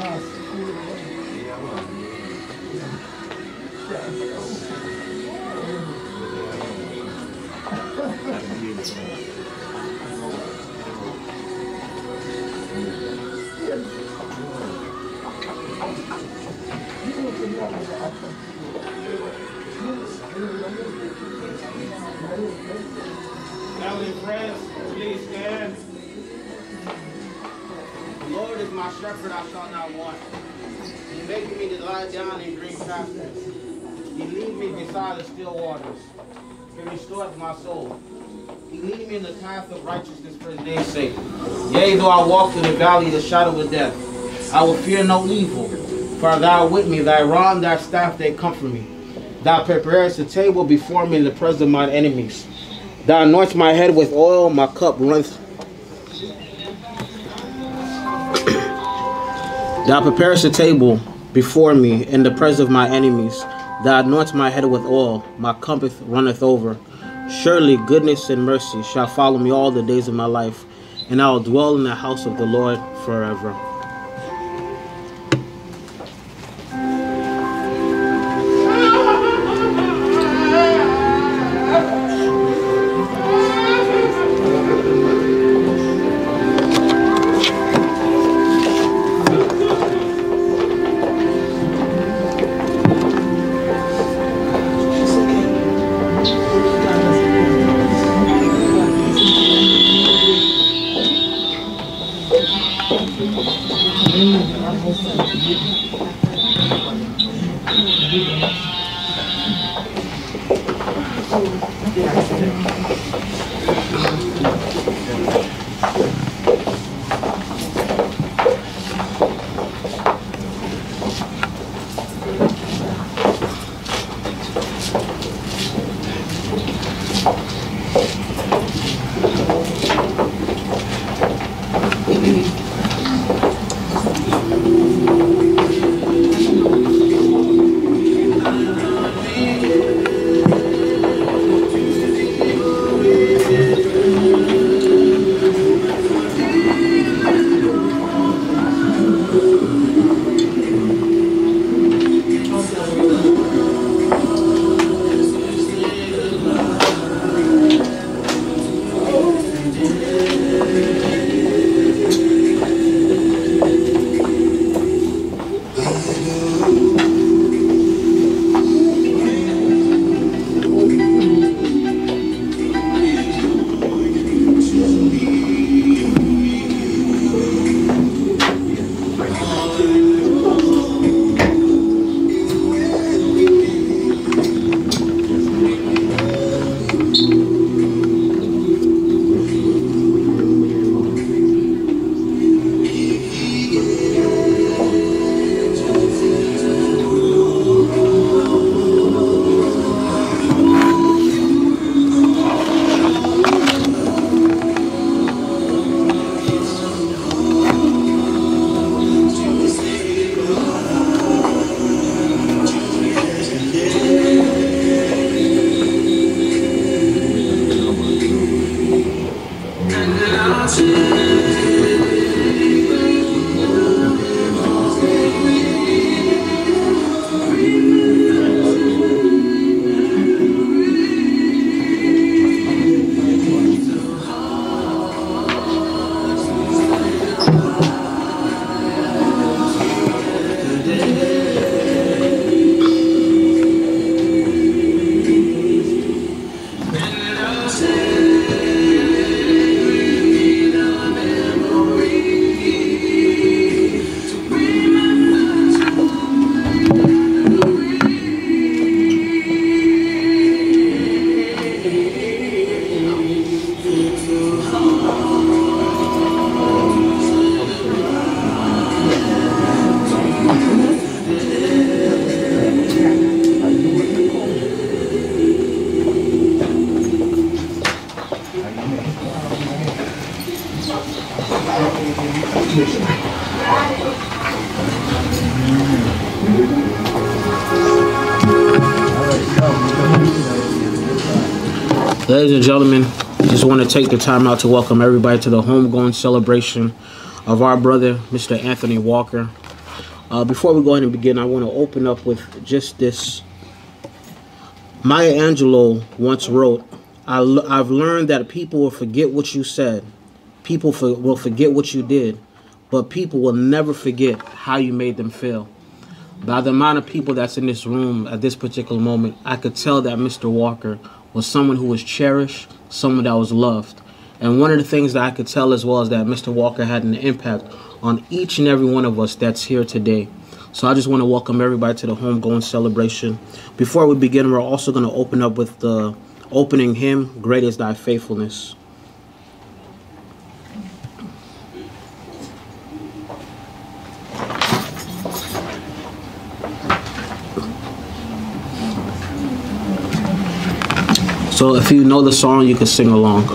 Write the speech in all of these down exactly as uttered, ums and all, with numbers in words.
Family and friends, please stand. The Lord is my shepherd, I shall not want. He maketh me to lie down in green pastures. He leads me beside the still waters. He restoreth my soul. He leadeth me in the path of righteousness for his name's sake. Yea, though I walk through the valley of the shadow of death, I will fear no evil. For thou art with me, thy rod and thy staff, they comfort me. Thou preparest a table before me in the presence of mine enemies. Thou anointest my head with oil, my cup runneth. Thou preparest a table before me in the presence of my enemies. Thou anointest my head with oil, my cup runneth over. Surely goodness and mercy shall follow me all the days of my life, and I will dwell in the house of the Lord forever. Ladies and gentlemen, just want to take the time out to welcome everybody to the homegoing celebration of our brother, Mister Anthony Walker. Uh, before we go ahead and begin, I want to open up with just this. Maya Angelou once wrote, I l- I've learned that people will forget what you said. People for, will forget what you did. But people will never forget how you made them feel. By the amount of people that's in this room at this particular moment, I could tell that Mister Walker was someone who was cherished, someone that was loved. And one of the things that I could tell as well is that Mister Walker had an impact on each and every one of us that's here today. So I just want to welcome everybody to the homegoing celebration. Before we begin, we're also going to open up with the opening hymn, Great is Thy Faithfulness. So if you know the song, you can sing along.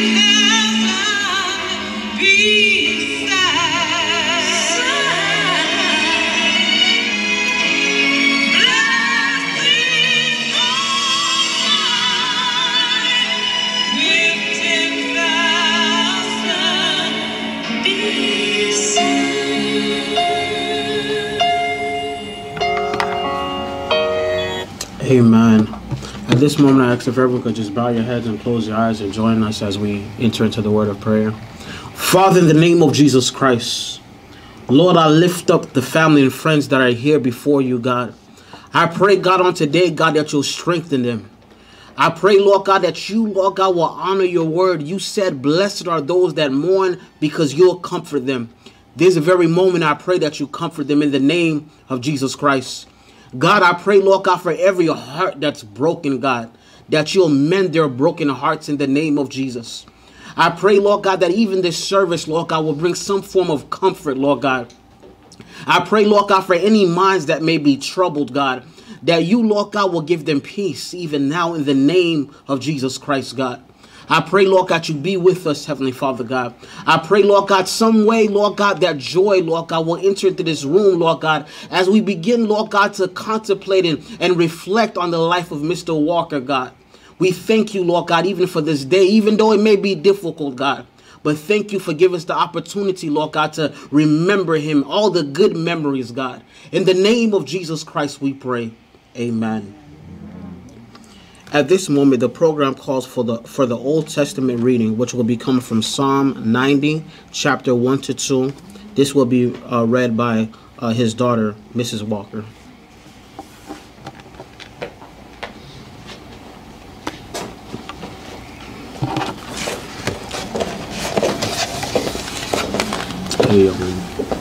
Amen. At this moment, I ask if everyone could just bow your heads and close your eyes and join us as we enter into the word of prayer. Father, in the name of Jesus Christ, Lord, I lift up the family and friends that are here before you, God. I pray, God, on today, God, that you'll strengthen them. I pray, Lord God, that you, Lord God, will honor your word. You said, blessed are those that mourn because you'll comfort them. This very moment, I pray that you comfort them in the name of Jesus Christ. God, I pray, Lord God, for every heart that's broken, God, that you'll mend their broken hearts in the name of Jesus. I pray, Lord God, that even this service, Lord God, will bring some form of comfort, Lord God. I pray, Lord God, for any minds that may be troubled, God, that you, Lord God, will give them peace even now in the name of Jesus Christ, God. I pray, Lord God, you be with us, Heavenly Father, God. I pray, Lord God, some way, Lord God, that joy, Lord God, will enter into this room, Lord God, as we begin, Lord God, to contemplate and, and reflect on the life of Mister Walker, God. We thank you, Lord God, even for this day, even though it may be difficult, God. But thank you for giving us the opportunity, Lord God, to remember him, all the good memories, God. In the name of Jesus Christ, we pray. Amen. At this moment, the program calls for the for the Old Testament reading, which will be coming from Psalm ninety, chapter one to two. This will be uh, read by uh, his daughter, Missus Walker. Hey,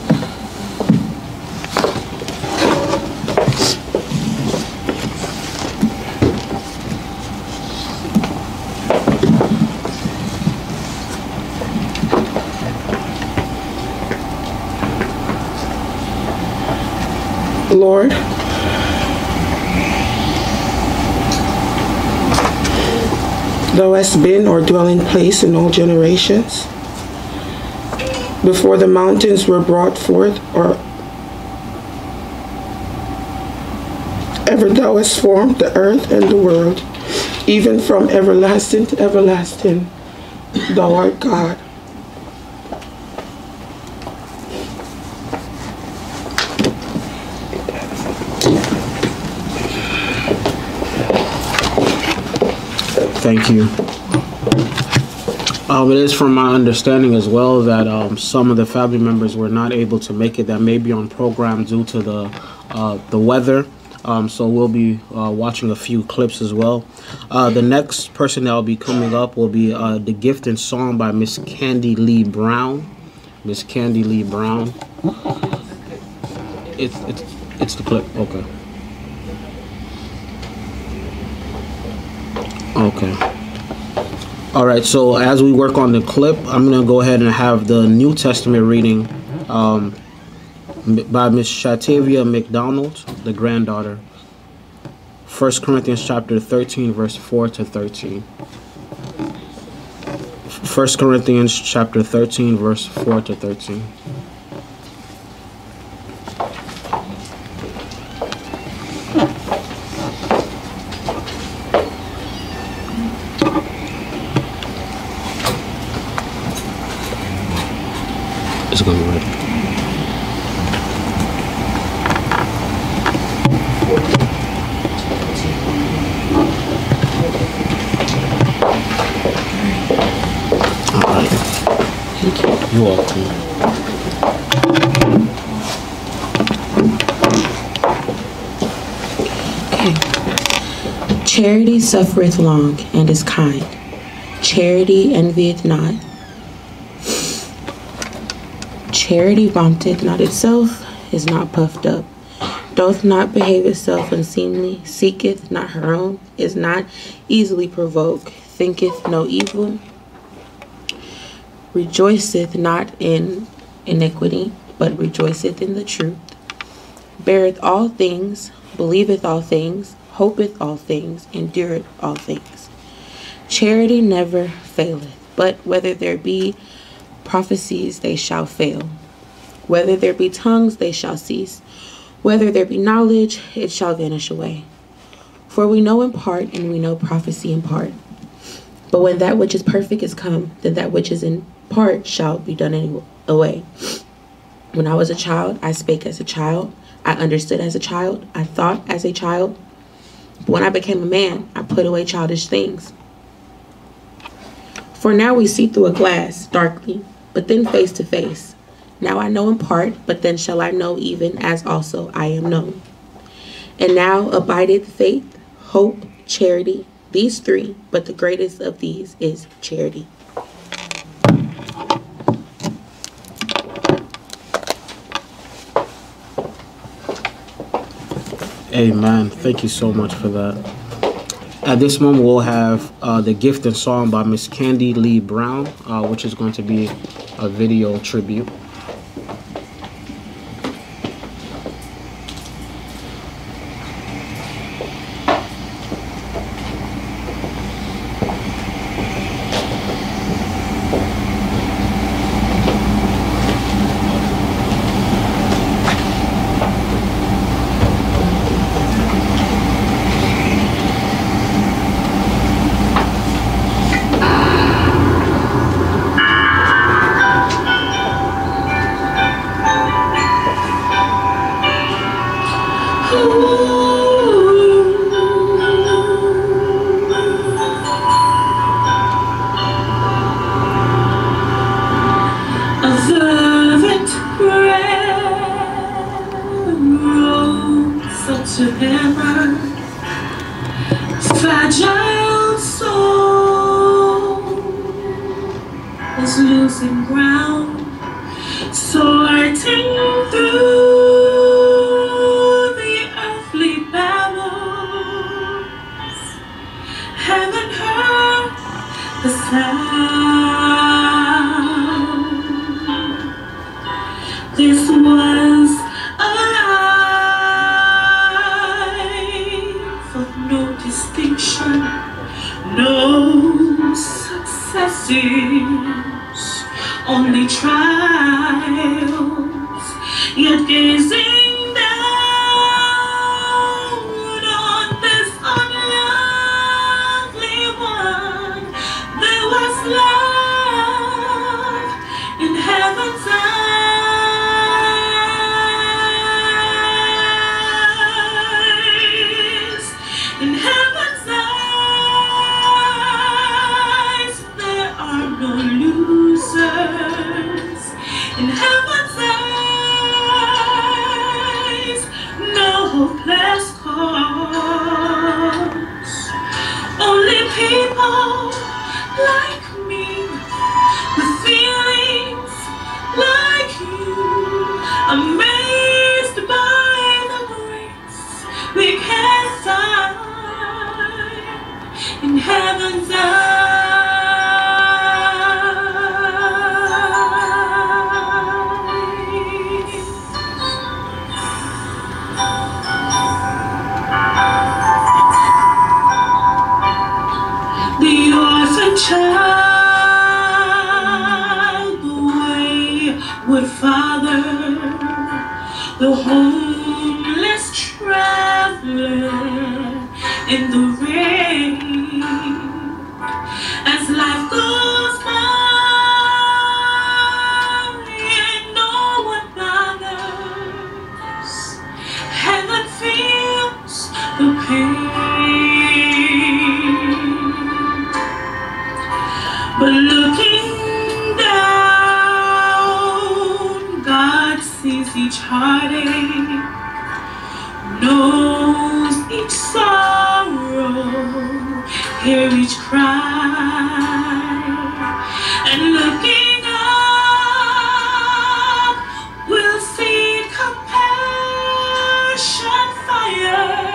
Lord, thou hast been our dwelling place in all generations. Before the mountains were brought forth, or ever thou hast formed the earth and the world, even from everlasting to everlasting, thou art God. Thank you. Um, it is from my understanding as well that um, some of the family members were not able to make it. That may be on program due to the uh, the weather. Um, so we'll be uh, watching a few clips as well. Uh, the next person that will be coming up will be uh, The Gift and Song by Miss Candy Lee Brown. Miss Candy Lee Brown. It's it's it's the clip. Okay. Okay. All right. So as we work on the clip, I'm gonna go ahead and have the New Testament reading um, by Miss Shatavia McDonald, the granddaughter. First Corinthians chapter thirteen, verse four to thirteen. First Corinthians chapter thirteen, verse four to thirteen. It's gonna be ready. All right. Thank you. You're welcome. Okay. Charity suffereth long and is kind. Charity envieth not. Charity vaunteth not itself, is not puffed up, doth not behave itself unseemly, seeketh not her own, is not easily provoked, thinketh no evil, rejoiceth not in iniquity, but rejoiceth in the truth, beareth all things, believeth all things, hopeth all things, endureth all things. Charity never faileth. But whether there be prophecies, they shall fail. Whether there be tongues, they shall cease. Whether there be knowledge, it shall vanish away. For we know in part, and we know prophecy in part. But when that which is perfect is come, then that which is in part shall be done any away. When I was a child, I spake as a child. I understood as a child. I thought as a child. But when I became a man, I put away childish things. For now we see through a glass, darkly, but then face to face. Now I know in part, but then shall I know even as also I am known. And now abideth faith, hope, charity, these three, but the greatest of these is charity. Amen. Thank you so much for that. At this moment, we'll have uh, the gift and song by Miss Candy Lee Brown, uh, which is going to be a video tribute. To heaven, fragile soul is losing ground, sorting through the earthly battles. Haven't heard the sound. This was a distinction, no successes, only trials, yet gazing down on this unlovely one, there was love in heaven's eyes, in heaven. In heaven's eyes, no hopeless cause. Only people like me, with feelings like you, amazed by the grace we can find in heaven's eyes. Child, the wayward father, the homeless traveler in the rain. As life goes by and no one bothers, heaven feels the pain. But looking down, God sees each heartache, knows each sorrow, hears each cry, and looking up, we'll see compassion fire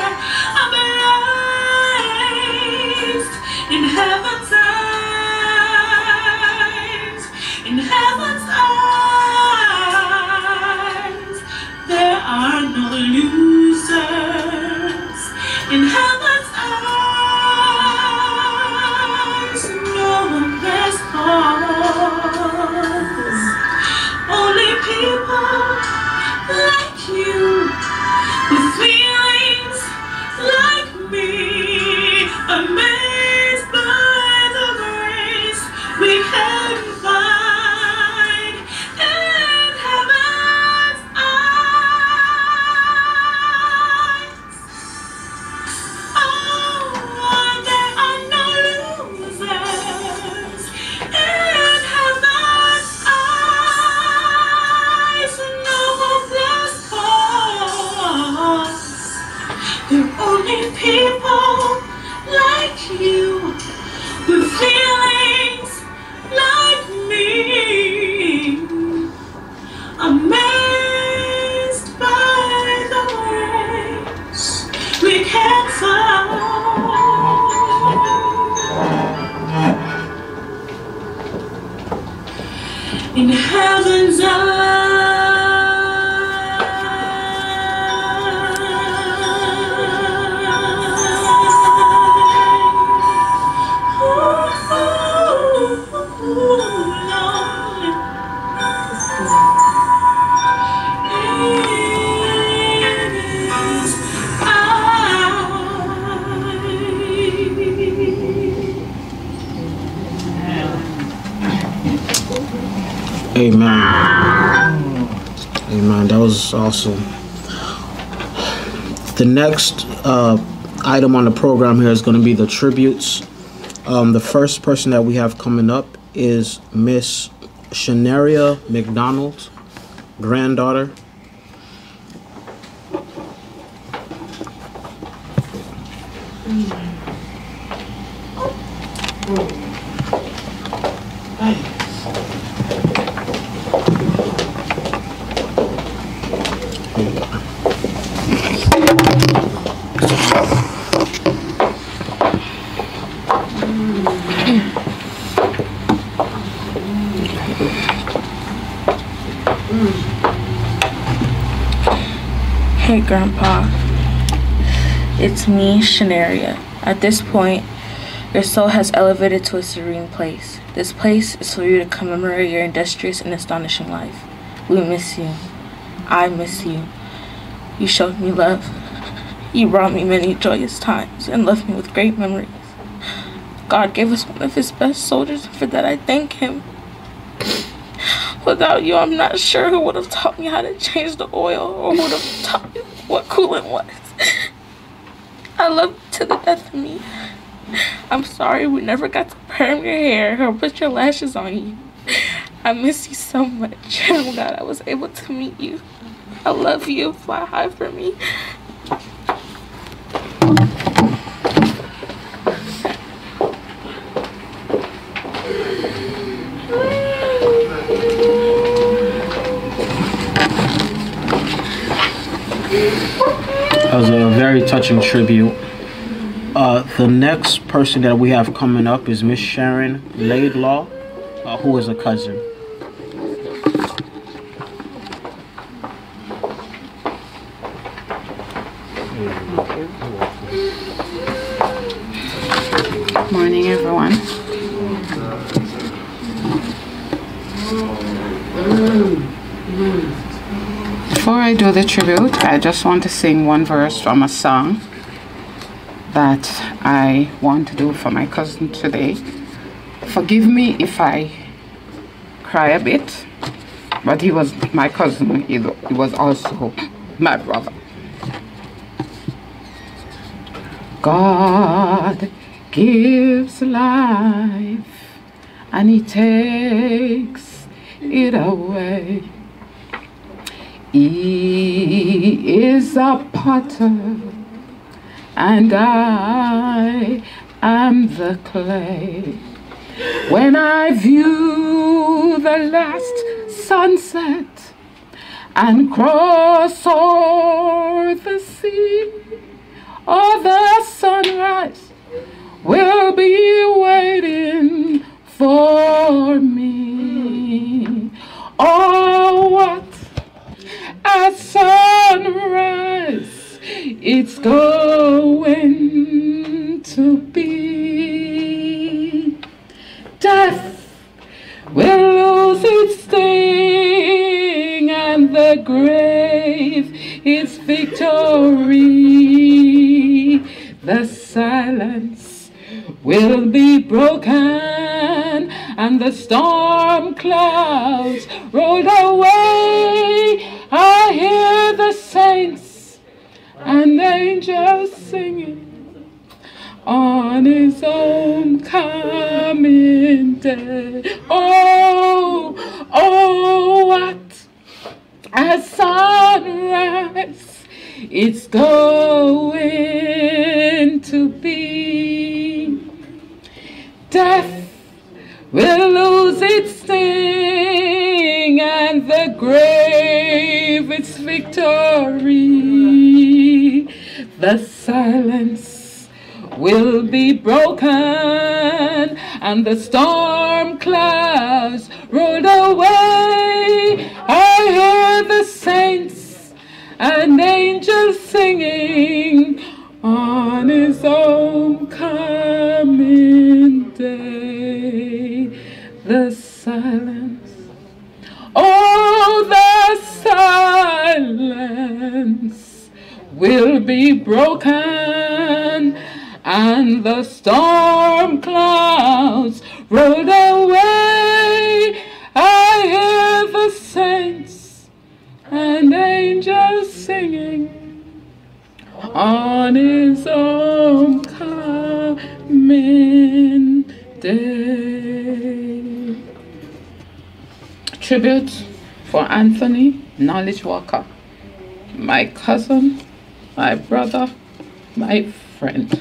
ablaze in heaven's eyes. In heaven's eyes, there are no losers. In heaven's eyes, no one there. like you, with feelings like me, amazed by the grace we can find in heaven's eyes. Oh, there are no losers in heaven's eyes, no hopeless cause. They're only people like you, with feelings like me, amazed by the ways we can find in heaven's eyes. Amen. Amen. That was awesome. The next uh, item on the program here is going to be the tributes. Um, the first person that we have coming up is Miss Shanaria McDonald, granddaughter. Hey Grandpa, it's me, Shanaria. At this point, your soul has elevated to a serene place. This place is for you to commemorate your industrious and astonishing life. We miss you. I miss you. You showed me love. You brought me many joyous times and left me with great memories. God gave us one of his best soldiers, and for that I thank him. Without you, I'm not sure who would have taught me how to change the oil or who would have taught me what coolant was. I love you to the death of me. I'm sorry we never got to perm your hair or put your lashes on you. I miss you so much. I'm glad I was able to meet you. I love you. Fly high for me. That was a very touching tribute. Uh, the next person that we have coming up is Miss Sharon Laidlaw, uh, who is a cousin. Morning, everyone. Before I do the tribute, I just want to sing one verse from a song that I want to do for my cousin today. Forgive me if I cry a bit, but he was my cousin. He, he was also my brother. God gives life and he takes it away. He is a potter and I am the clay. When I view the last sunset and cross o'er the sea, or the sunrise will be waiting for me. Oh, what a sunrise it's going to be. Death will lose its sting and the grave its victory. The silence will be broken, and the storm clouds rolled away. I hear the saints and angels singing on his own coming day. Oh, oh, what a sunrise it's going to be. Death will lose its sting, and the grave its victory. The silence will be broken, and the storm clouds rolled away. I hear the saints and angels singing on his own coming day. The silence, oh, the silence will be broken, and the storm clouds rolled away. I hear the saints and angels singing on his own coming day. Tribute for Anthony Knowledge Walker, my cousin, my brother, my friend.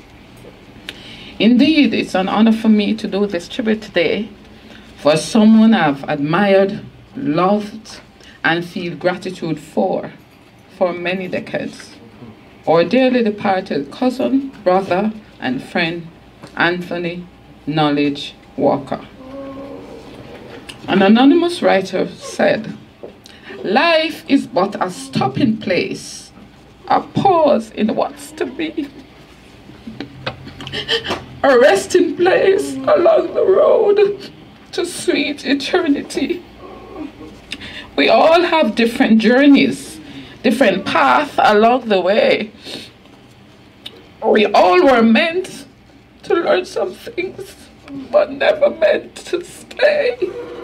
Indeed, it's an honor for me to do this tribute today for someone I've admired, loved, and feel gratitude for for many decades. Our dearly departed cousin, brother, and friend, Anthony Knowledge Walker. An anonymous writer said, "Life is but a stopping place, a pause in what's to be, a resting place along the road to sweet eternity." We all have different journeys, different paths along the way. We all were meant to learn some things, but never meant to stay.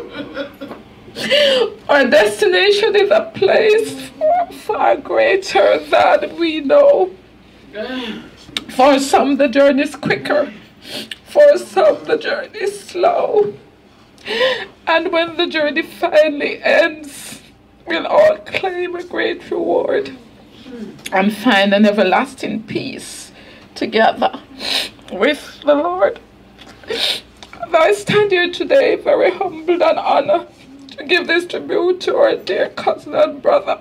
Our destination is a place far, far greater than we know. For some, the journey is quicker. For some, the journey is slow. And when the journey finally ends, we'll all claim a great reward and find an everlasting peace together with the Lord. And I stand here today very humbled and honored to give this tribute to our dear cousin and brother.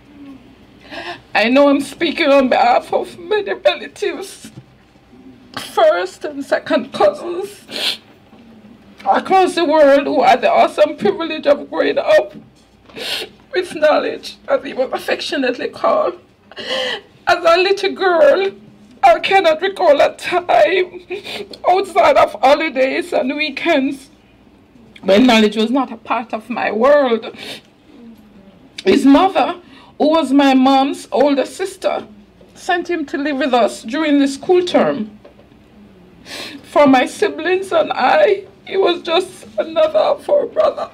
I know I'm speaking on behalf of many relatives, first and second cousins across the world who had the awesome privilege of growing up with Knowledge, as he was affectionately called. As a little girl, I cannot recall a time outside of holidays and weekends when Knowledge was not a part of my world. His mother, who was my mom's older sister, sent him to live with us during the school term. For my siblings and I, he was just another of our brother.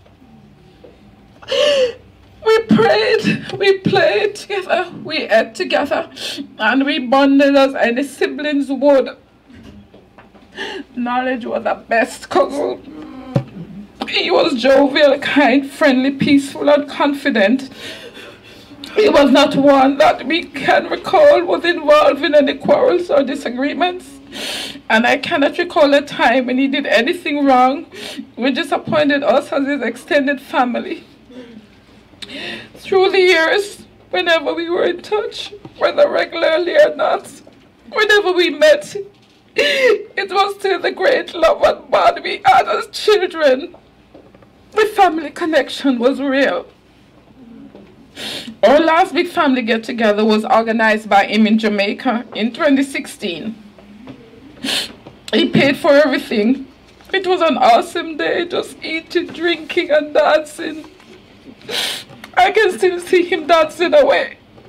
We prayed, we played together, we ate together, and we bonded as any siblings would. Knowledge was the best cousin. He was jovial, kind, friendly, peaceful, and confident. He was not one that we can recall was involved in any quarrels or disagreements. And I cannot recall a time when he did anything wrong which disappointed us as his extended family. Through the years, whenever we were in touch, whether regularly or not, whenever we met, it was still the great love and bond we had as children. The family connection was real. Our last big family get-together was organized by him in Jamaica in twenty sixteen. He paid for everything. It was an awesome day, just eating, drinking, and dancing. I can still see him dancing away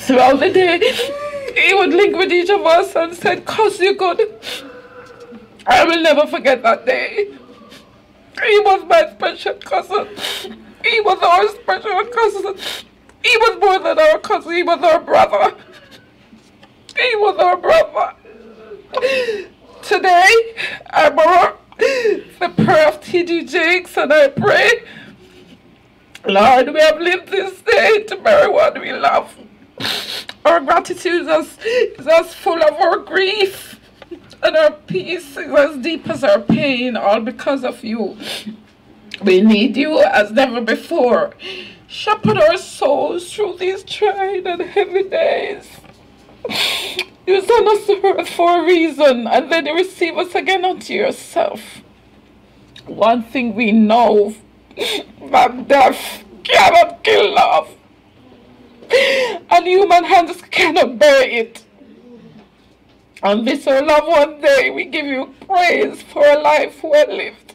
throughout the day, he would link with each of us and said, "Cuz, you good." I will never forget that day. He was my special cousin. He was our special cousin. He was more than our cousin. He was our brother. He was our brother. Today, I borrow the prayer of T D Jakes and I pray, Lord, we have lived this day to bury what we love. Our gratitude is as, is as full of our grief, and our peace is as deep as our pain, all because of you. We need you as never before. Shepherd our souls through these trying and heavy days. You sent us to earth for a reason, and then you receive us again unto yourself. One thing we know, that death cannot kill love, and human hands cannot bear it. On this our love one day, we give you praise for a life well lived.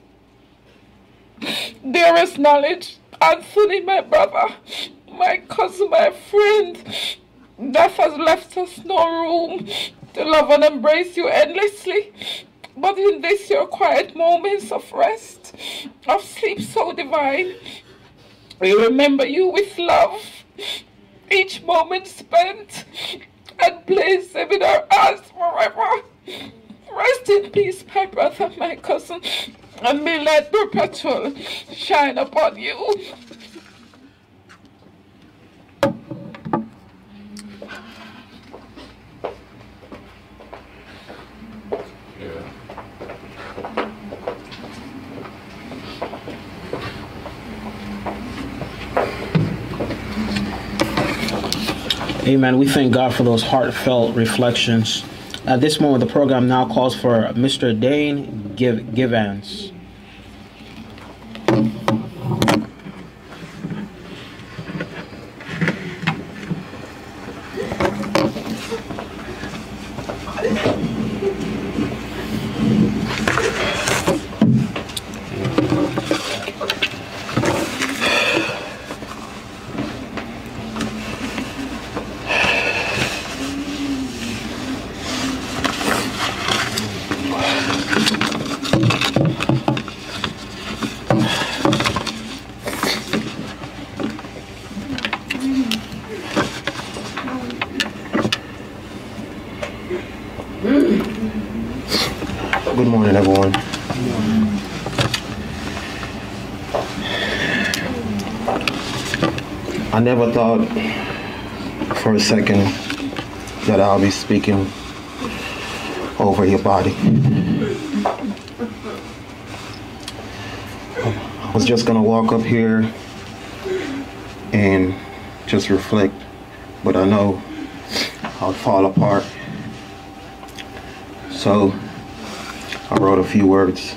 Dearest knowledge, Anthony, my brother, my cousin, my friend, death has left us no room to love and embrace you endlessly. But in this your quiet moments of rest, of sleep so divine, we remember you with love. Each moment spent and place them in our hearts forever. Rest in peace, my brother, my cousin, and may light perpetual shine upon you. Amen. We thank God for those heartfelt reflections. At this moment, the program now calls for Mister Dane Give Givans. Good morning, everyone. I never thought for a second that I'll be speaking over your body. I was just gonna walk up here and just reflect, but I know I'll fall apart. So I wrote a few words.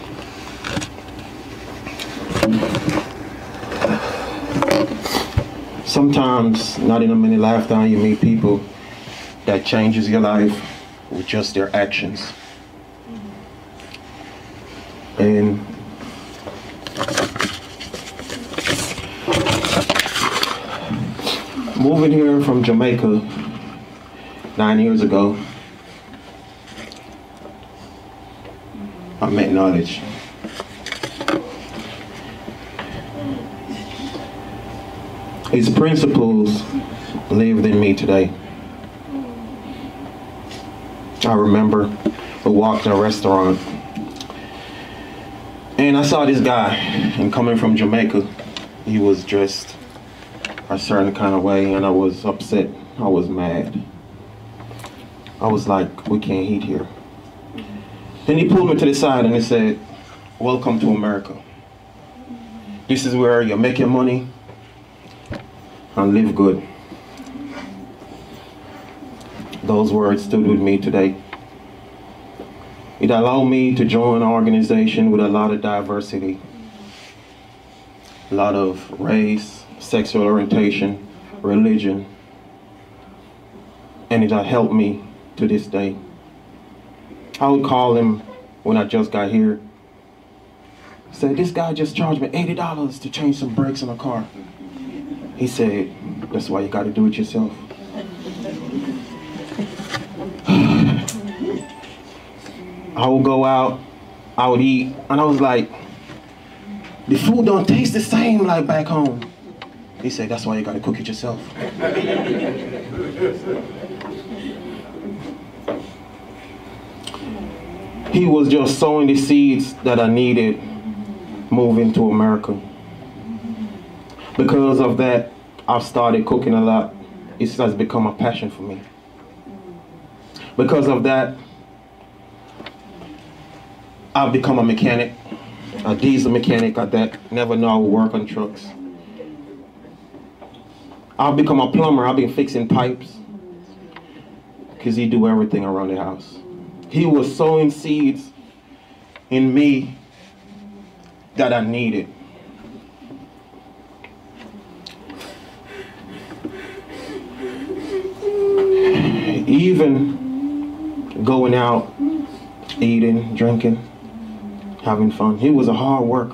Sometimes, not in a minute lifetime, you meet people that changes your life with just their actions. And moving here from Jamaica nine years ago, I met knowledge. His principles lived in me today. I remember we walked in a restaurant and I saw this guy, and coming from Jamaica, he was dressed a certain kind of way and I was upset. I was mad. I was like, we can't eat here. Then he pulled me to the side and he said, welcome to America. This is where you make your money and live good. Those words stood with me today. It allowed me to join an organization with a lot of diversity, a lot of race, sexual orientation, religion, and it helped me to this day. I would call him when I just got here. Say, this guy just charged me eighty dollars to change some brakes on a car. He said, that's why you got to do it yourself. I would go out, I would eat, and I was like, the food don't taste the same like back home. He said, that's why you gotta cook it yourself. He was just sowing the seeds that I needed moving to America. Because of that, I've started cooking a lot. It has become a passion for me. Because of that, I've become a mechanic, a diesel mechanic at that. Never know I would work on trucks. I've become a plumber. I've been fixing pipes because he do everything around the house. He was sowing seeds in me that I needed. Even going out, eating, drinking, having fun. He was a hard worker,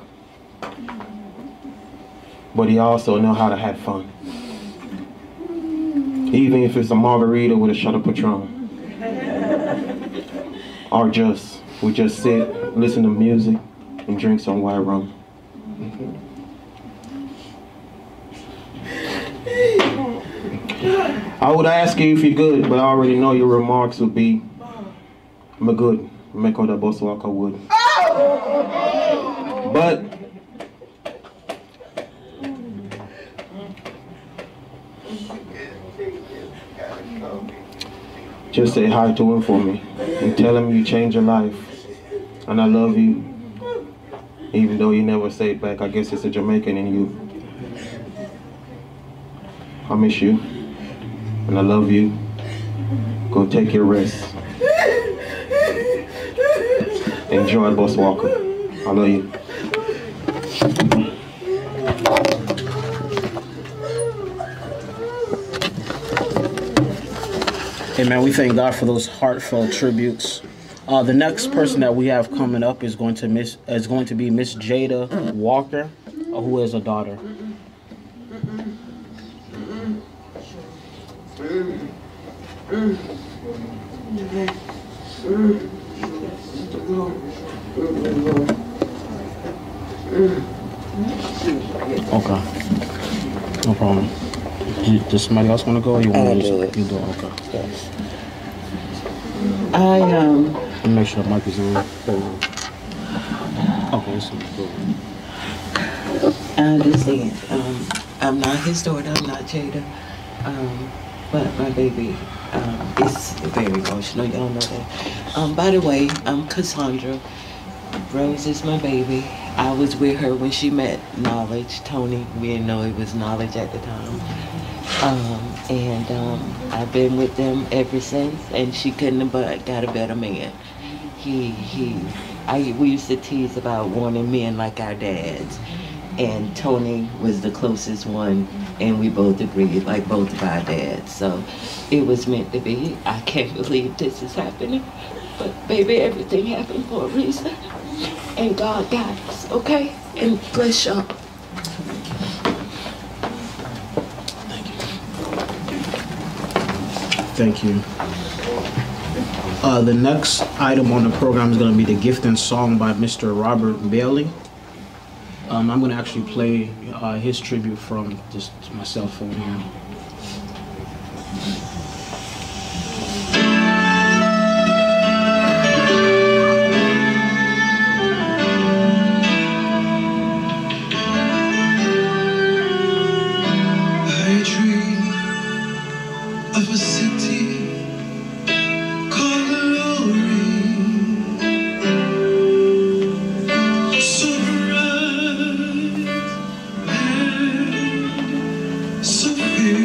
but he also know how to have fun. Even if it's a margarita with a shot of Patron. Or just, we just sit, listen to music, and drink some white rum. I would ask you if you're good, but I already know your remarks would be, I'm good, make all the boss walk I would. But, just say hi to him for me and tell him you changed your life and I love you. Even though you never say it back, I guess it's a Jamaican in you. I miss you and I love you. Go take your rest. Enjoy Boss Walker. I love you. Hey man, we thank God for those heartfelt tributes. Uh, the next person that we have coming up is going to miss is going to be Miss Jada Walker, uh, who is a daughter. Okay, no problem. You, does somebody else want to go? Or you want I'll to do it. You do it. Okay. Yes. I um. Let me make sure the mic is on. Okay, so go. I understand. Um, I'm not his daughter. I'm not Jada. Um, but my baby um, is very emotional. Y'all know that. Um, by the way, I'm Cassandra. Rose is my baby. I was with her when she met Knowledge, Tony. We didn't know it was Knowledge at the time. Um, and um, I've been with them ever since, and she couldn't have but got a better man. He, he, I, we used to tease about wanting men like our dads, and Tony was the closest one, and we both agreed, like both of our dads. So it was meant to be. I can't believe this is happening, but baby, everything happened for a reason, and God got us, okay? And bless y'all. Thank you. Uh, the next item on the program is going to be the gift and song by Mister Robert Bailey. Um, I'm going to actually play uh, his tribute from just my cell phone here. I dream of a city called Glory, so bright and so pure.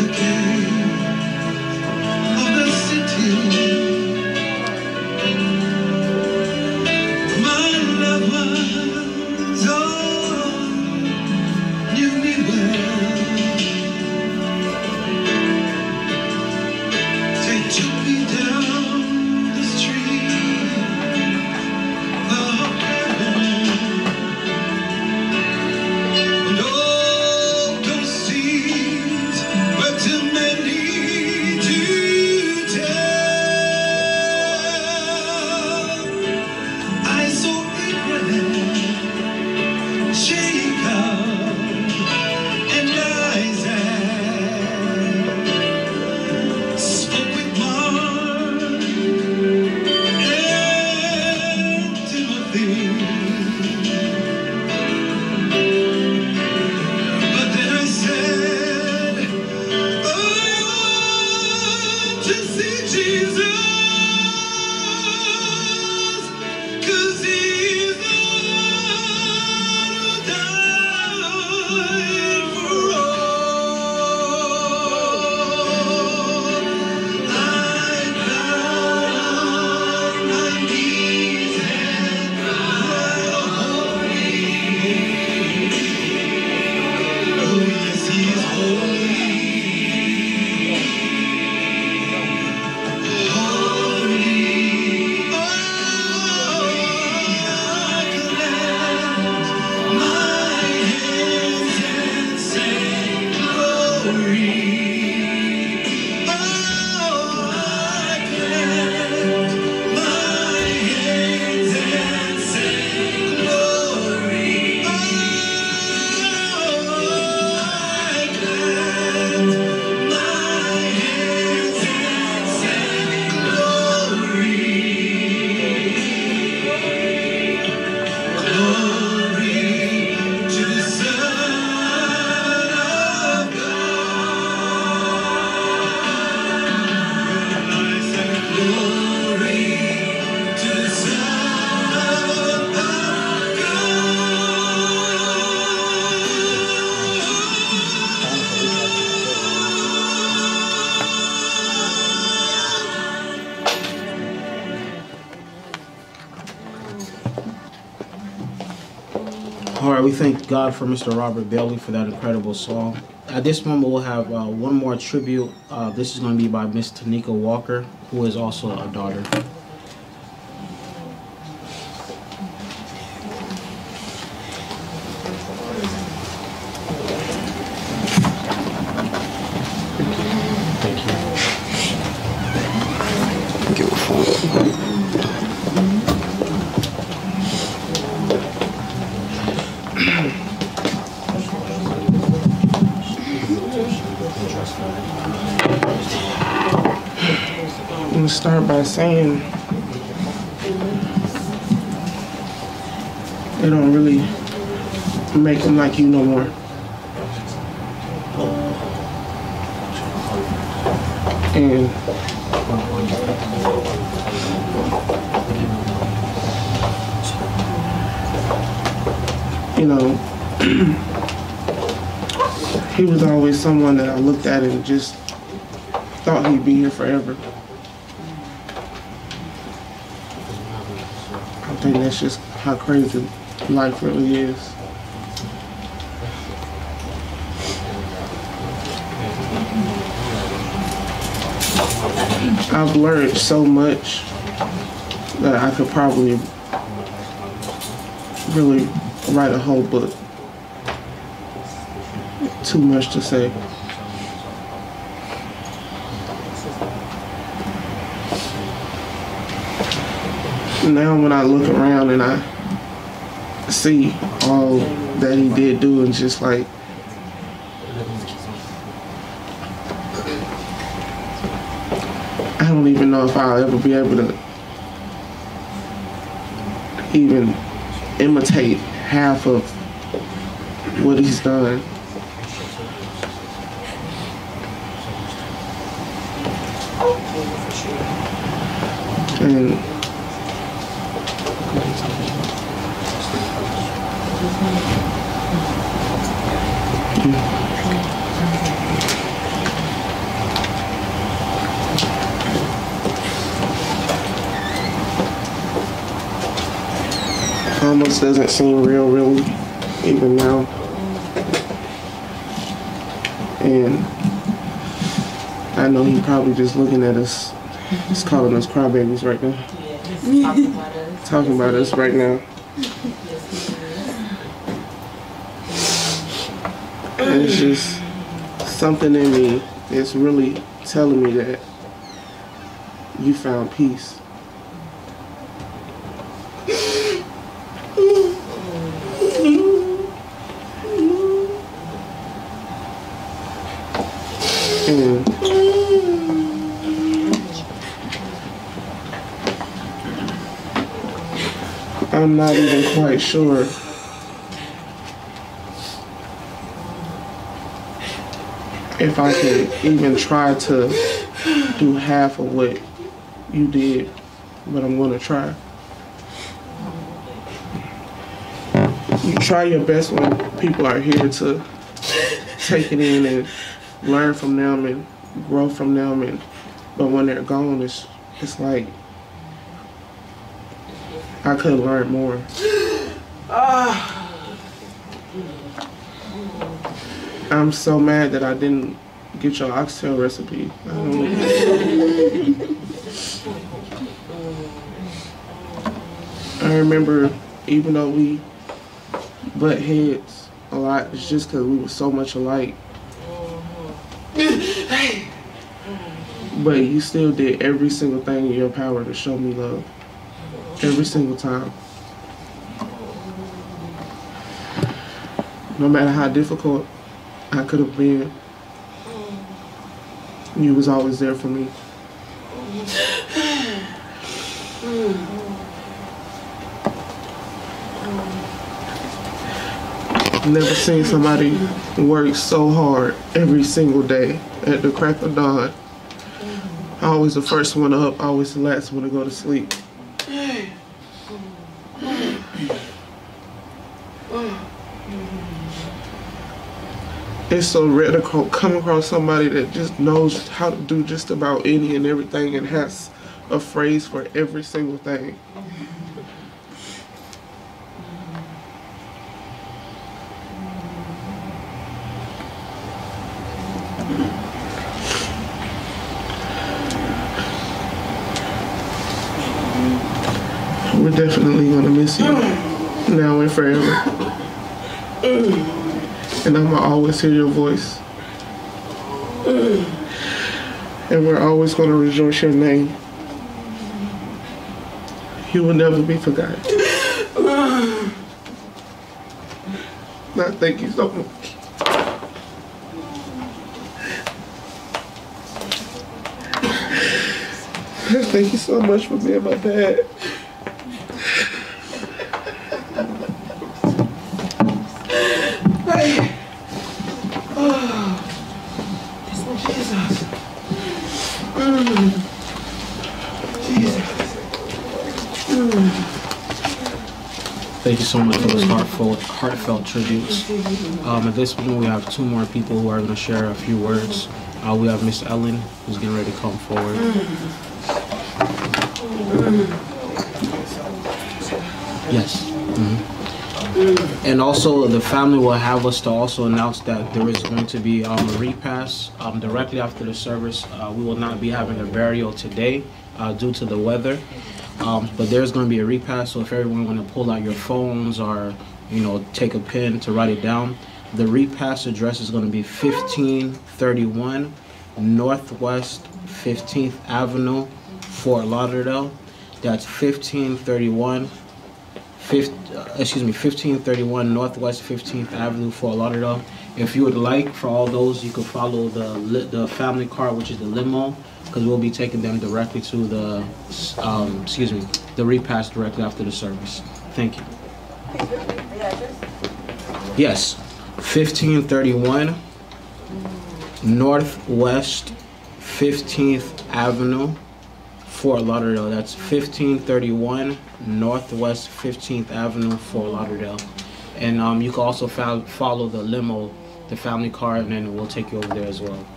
the gate of the city. My loved ones all knew me well. They took me down the street, the and all those scenes were too many to tell. I saw Abraham, Jacob, and Isaac, spoke with Mark and Timothy. But then I said, I want to see Jesus, 'cause he's the one who died for all. I bow on my knees and cry, holy. Oh yes, he is holy, holy. Oh, I cleanse my hands and say glory. Oh, I cleanse my hands and say glory. Oh, I cleanse my hands and say glory. Glory to the Son of God. I say glory to the Son of All right, we thank God for Mister Robert Bailey for that incredible song. At this moment, we'll have uh, one more tribute. Uh, this is going to be by Miss Tanika Walker, who is also a daughter. I'm gonna start by saying they don't really make them like you no more. And you know, he was always someone that I looked at and just thought he'd be here forever. I think that's just how crazy life really is. I've learned so much that I could probably really write a whole book. Too much to say. Now when I look around and I see all that he did do, and just like, I don't even know if I'll ever be able to even imitate half of what he's done. And almost doesn't seem real, really, even now. And I know he's probably just looking at us, just calling us crybabies right now. Talking about us. Talking about us right now. And it's just something in me that's really telling me that you found peace. And I'm not even quite sure if I could even try to do half of what you did, but I'm gonna try. You try your best when people are here to take it in and learn from them and grow from them, and but when they're gone, it's it's like I could have learned more. I'm so mad that I didn't get your oxtail recipe. I don't I remember, even though we butt heads a lot, it's just because we were so much alike. But you still did every single thing in your power to show me love. Every single time. No matter how difficult I could have been, you was always there for me. Never seen somebody work so hard every single day at the crack of dawn. Always the first one up, always the last one to go to sleep. It's so rare to come across somebody that just knows how to do just about any and everything and has a phrase for every single thing. We're definitely gonna miss you now and forever. And I'm gonna always hear your voice. And we're always gonna rejoice your name. You will never be forgotten. Now, thank you so much. Thank you so much for being my dad. Thank you so much for those heartfelt, heartfelt tributes. Um, at this point, we have two more people who are going to share a few words. Uh, we have Miss Ellen, who's getting ready to come forward. Yes. Mm-hmm. And also, the family will have us to also announce that there is going to be um, a repass um, directly after the service. Uh, we will not be having a burial today uh, due to the weather. Um, but there's going to be a repass, so if everyone want to pull out your phones or, you know, take a pen to write it down, the repass address is going to be fifteen thirty-one Northwest fifteenth Avenue, Fort Lauderdale. That's fifteen thirty-one, fifth, uh, excuse me, fifteen thirty-one Northwest fifteenth Avenue, Fort Lauderdale. If you would like, for all those, you could follow the the family car, which is the limo, because we'll be taking them directly to the, um, excuse me, the repass directly after the service. Thank you. Yes, fifteen thirty-one Northwest fifteenth Avenue, Fort Lauderdale. That's fifteen thirty-one Northwest fifteenth Avenue, Fort Lauderdale. And um, you can also fo follow the limo, the family car, and then we'll take you over there as well.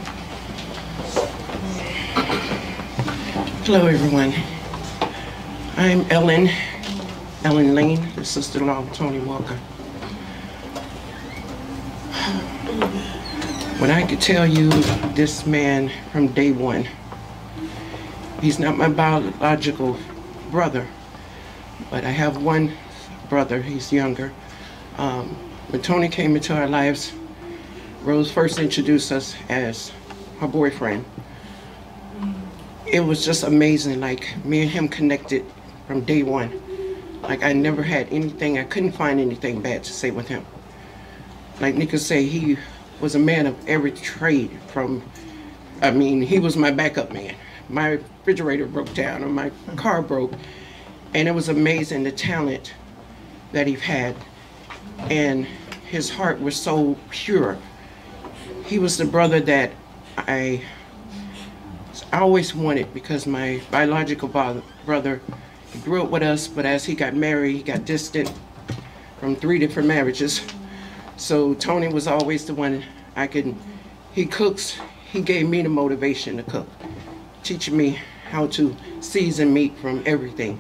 Hello, everyone. I'm Ellen, Ellen Lane, the sister-in-law of Tony Walker. When I could tell you this man from day one, he's not my biological brother, but I have one brother, he's younger. Um, when Tony came into our lives, Rose first introduced us as her boyfriend. It was just amazing, like me and him connected from day one. Like I never had anything, I couldn't find anything bad to say with him. Like Nika say, he was a man of every trade from, I mean, he was my backup man. My refrigerator broke down or my car broke. And it was amazing the talent that he had. And his heart was so pure. He was the brother that I, I always wanted, because my biological brother he grew up with us, but as he got married, he got distant from three different marriages. So Tony was always the one I could, he cooks, he gave me the motivation to cook, teaching me how to season meat from everything.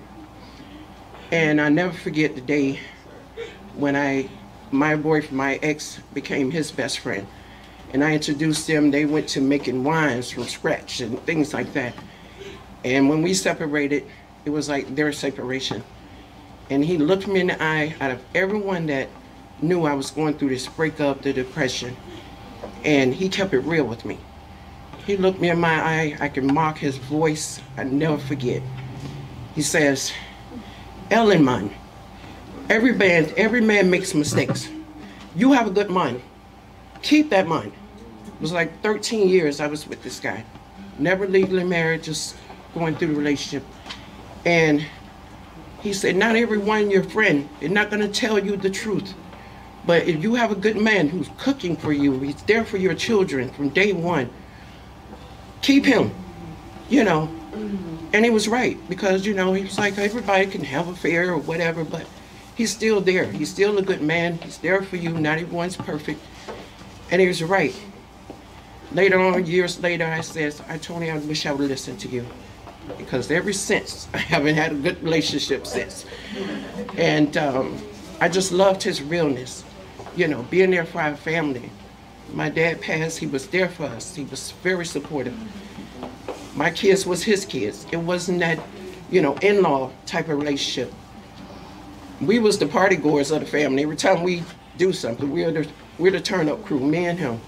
And I never forget the day when I, my boyfriend, my ex became his best friend. And I introduced them, they went to making wines from scratch and things like that. And when we separated, it was like their separation. And he looked me in the eye, out of everyone that knew I was going through this breakup, the depression, and he kept it real with me. He looked me in my eye, I can mark his voice, I never forget. He says, Ellen, man, every man, every man makes mistakes. You have a good mind. Keep that mind. It was like thirteen years I was with this guy. Never legally married, just going through the relationship. And he said, not everyone your friend is not gonna tell you the truth. But if you have a good man who's cooking for you, he's there for your children from day one, keep him, you know. And he was right, because, you know, he was like, everybody can have an affair or whatever, but he's still there. He's still a good man. He's there for you. Not everyone's perfect. And he was right. Later on, years later, I said, I told him I wish I would listen to you. Because ever since, I haven't had a good relationship since. And um, I just loved his realness. You know, being there for our family. My dad passed, he was there for us. He was very supportive. My kids was his kids. It wasn't that, you know, in-law type of relationship. We was the party goers of the family. Every time we do something, we're the, we're the turn-up crew, me and him.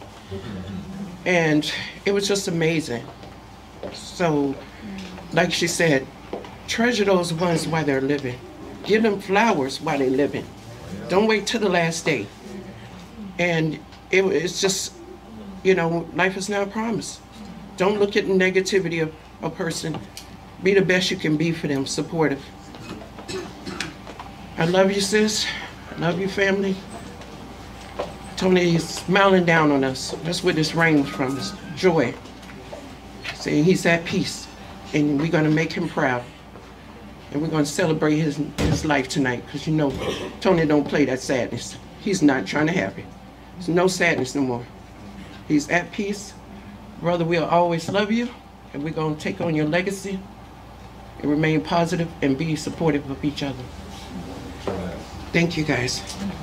And it was just amazing. So, like she said, treasure those ones while they're living. Give them flowers while they're living. Don't wait till the last day. And it, it's just, you know, life is not a promise. Don't look at the negativity of a person. Be the best you can be for them, supportive. I love you, sis. I love you, family. Tony is smiling down on us. That's where this rain was from, this joy. Saying he's at peace, and we're gonna make him proud. And we're gonna celebrate his, his life tonight, because you know, Tony don't play that sadness. He's not trying to have it. There's no sadness no more. He's at peace. Brother, we'll always love you, and we're gonna take on your legacy and remain positive and be supportive of each other. Thank you, guys.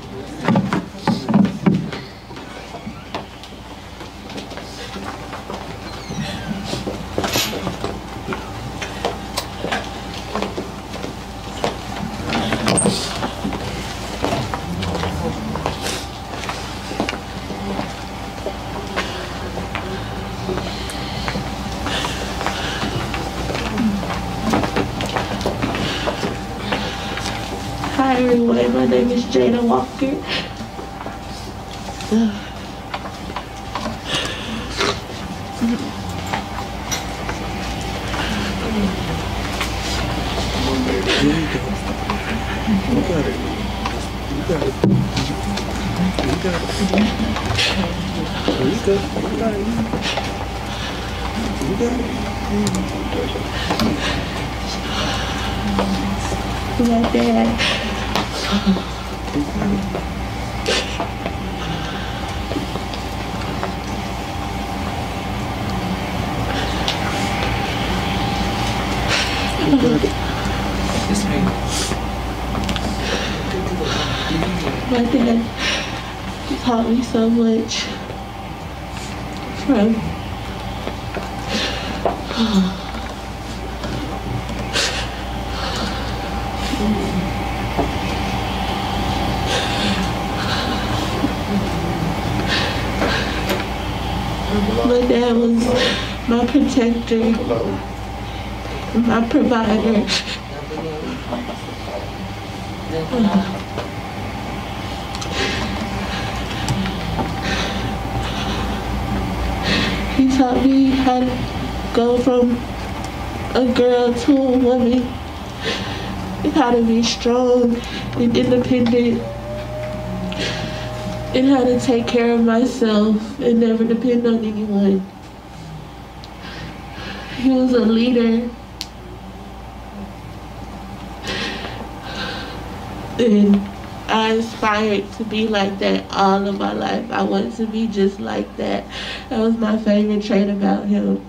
Hi everyone, my name is Jada Walker. My dad. My dad taught me so much from my dad was my protector, my provider. He taught me how to go from a girl to a woman, and how to be strong and independent, and how to take care of myself and never depend on anyone. He was a leader, and I aspired to be like that all of my life. I wanted to be just like that. That was my favorite trait about him.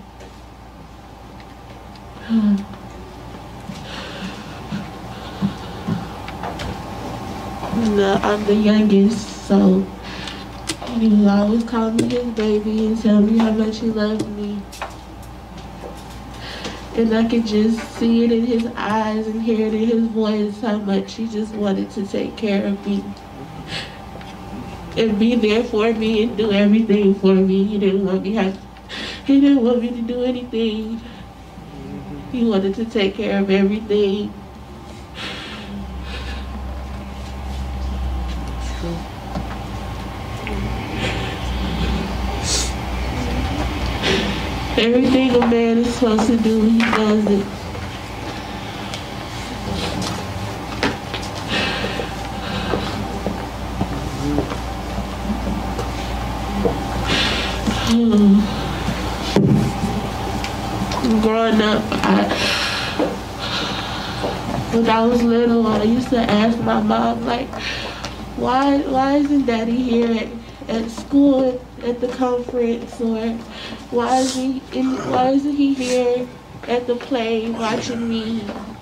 No, I'm the youngest, so he would always call me his baby and tell me how much he loved me. And I could just see it in his eyes and hear it in his voice how much he just wanted to take care of me and be there for me and do everything for me. He didn't want me have, he didn't want me to do anything. He wanted to take care of everything. Everything a man is supposed to do, he does it. Growing up, I, when I was little, I used to ask my mom, like, why, why isn't Daddy here at, at school at the conference, or why is he in, why isn't he here at the play watching me?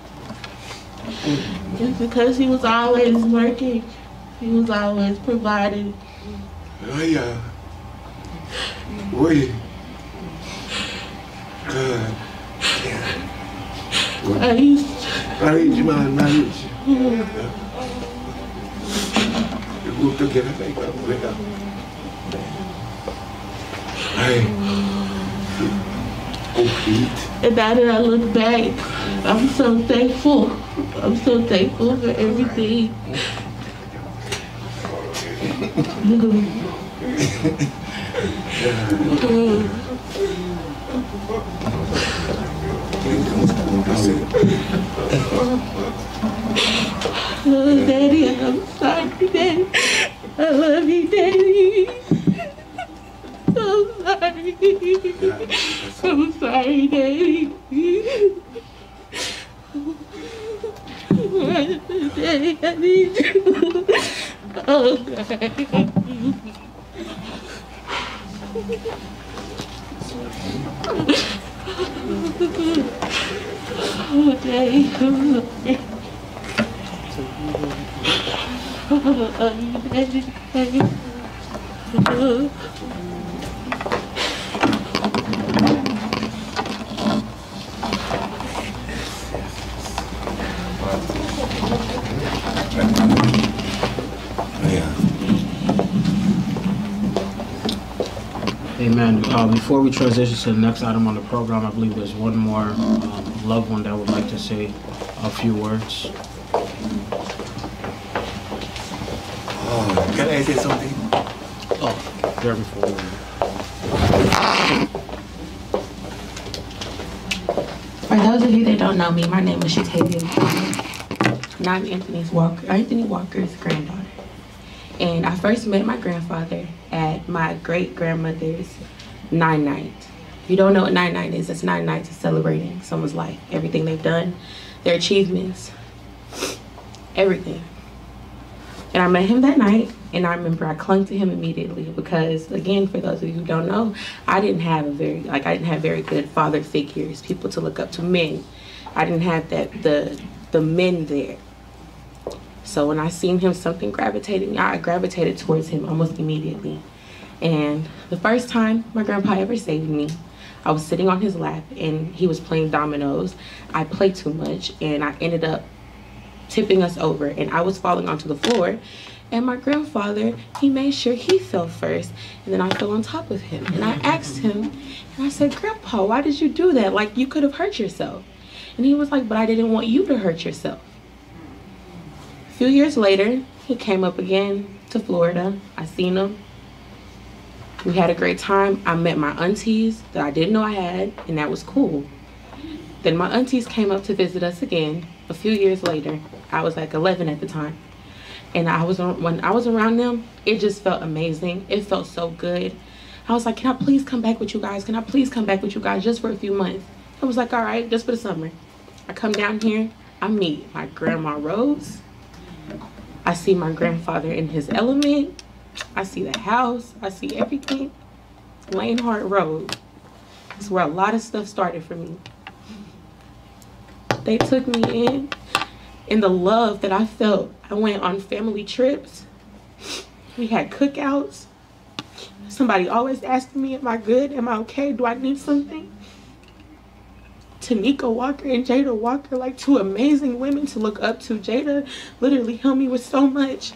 It's because he was always working. He was always providing. Oh yeah. Wait. God. I used to. Marriage, man, marriage. You go together like that, like that. Hey. And now that I look back, I'm so thankful. I'm so thankful for everything. Oh, Daddy, I'm sorry, Daddy. I love you, Daddy. I'm sorry. I'm sorry, Daddy. Daddy, I need you. Oh, God. Oh, Daddy, I'm sorry. Oh, Daddy, Daddy. Oh. Amen. Uh, before we transition to the next item on the program, I believe there's one more um, loved one that would like to say a few words. Oh, can I say something? Oh, there before. For those of you that don't know me, my name is Shatavia, and I'm Anthony's Walker, Anthony Walker's granddaughter. And I first met my grandfather at my great-grandmother's nine night. If you don't know what nine night is, it's nine nights of celebrating someone's life, everything they've done, their achievements, everything. And I met him that night, and I remember I clung to him immediately because, again, for those of you who don't know, I didn't have a very, like, I didn't have very good father figures, people to look up to, men. I didn't have that, the, the men there. So when I seen him, something gravitated, I gravitated towards him almost immediately. And the first time my grandpa ever saved me, I was sitting on his lap and he was playing dominoes. I played too much and I ended up tipping us over and I was falling onto the floor. And my grandfather, he made sure he fell first and then I fell on top of him. And I asked him and I said, Grandpa, why did you do that? Like, you could have hurt yourself. And he was like, but I didn't want you to hurt yourself. A few years later, he came up again to Florida. I seen him. We had a great time. I met my aunties that I didn't know I had, and that was cool. Then my aunties came up to visit us again a few years later. I was like eleven at the time. And I was when I was around them, it just felt amazing. It felt so good. I was like, can I please come back with you guys? Can I please come back with you guys just for a few months? I was like, all right, just for the summer. I come down here, I meet my grandma Rose. I see my grandfather in his element. I see the house, I see everything. Lane Hart Road. It's where a lot of stuff started for me. They took me in, and the love that I felt. I went on family trips. We had cookouts. Somebody always asked me, am I good? Am I okay? Do I need something? Tanika Walker and Jada Walker, like two amazing women to look up to. Jada literally helped me with so much.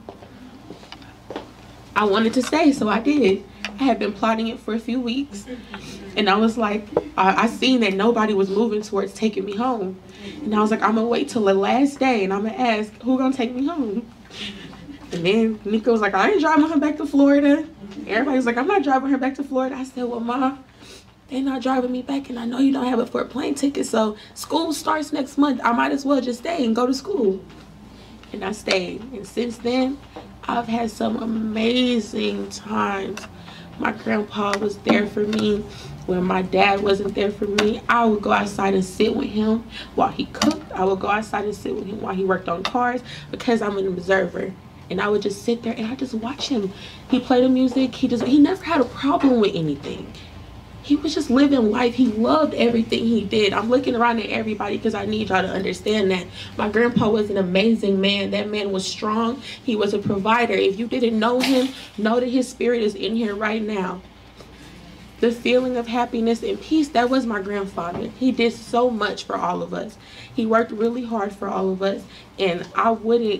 I wanted to stay, so I did. I had been plotting it for a few weeks. And I was like, I, I seen that nobody was moving towards taking me home. And I was like, I'm gonna wait till the last day and I'm gonna ask, who gonna take me home? And then Nika was like, I ain't driving her back to Florida. Everybody was like, I'm not driving her back to Florida. I said, well, Ma, they're not driving me back and I know you don't have it for a plane ticket. So school starts next month. I might as well just stay and go to school. And I stayed. And since then, I've had some amazing times. My grandpa was there for me when my dad wasn't there for me. I would go outside and sit with him while he cooked. I would go outside and sit with him while he worked on cars because I'm an observer. And I would just sit there and I just watch him. He played the music. He just he never had a problem with anything. He was just living life. He loved everything he did. I'm looking around at everybody because I need y'all to understand that my grandpa was an amazing man. That man was strong. He was a provider. If you didn't know him, know that his spirit is in here right now. The feeling of happiness and peace, that was my grandfather. He did so much for all of us. He worked really hard for all of us. And I wouldn't,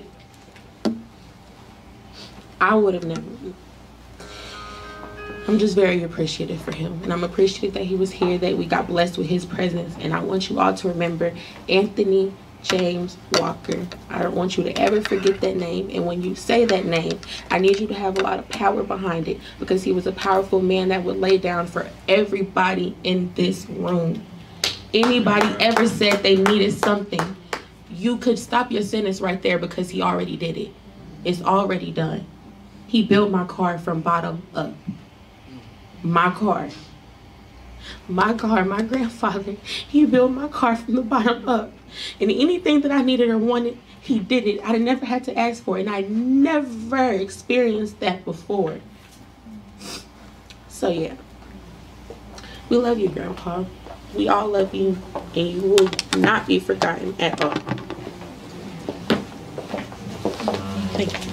I would have never. I'm just very appreciative for him. And I'm appreciative that he was here, that we got blessed with his presence. And I want you all to remember Anthony James Walker. I don't want you to ever forget that name. And when you say that name, I need you to have a lot of power behind it because he was a powerful man that would lay down for everybody in this room. Anybody ever said they needed something, you could stop your sentence right there because he already did it. It's already done. He built my car from bottom up. My car. My car, my grandfather, he built my car from the bottom up. And anything that I needed or wanted, he did it. I never had to ask for it. And I never experienced that before. So yeah. We love you, Grandpa. We all love you. And you will not be forgotten at all. Thank you.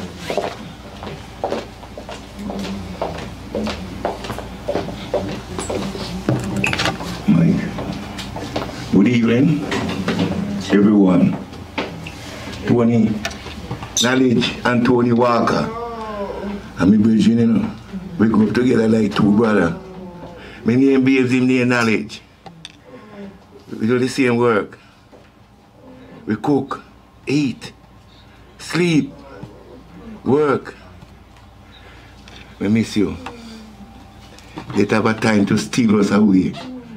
Good evening, everyone. Tony, Knowledge, and Tony Walker. I'm my brother, you know. We grew up together like two brothers. My name bears him name Knowledge. We do the same work. We cook, eat, sleep, work. We miss you. They have a time to steal us away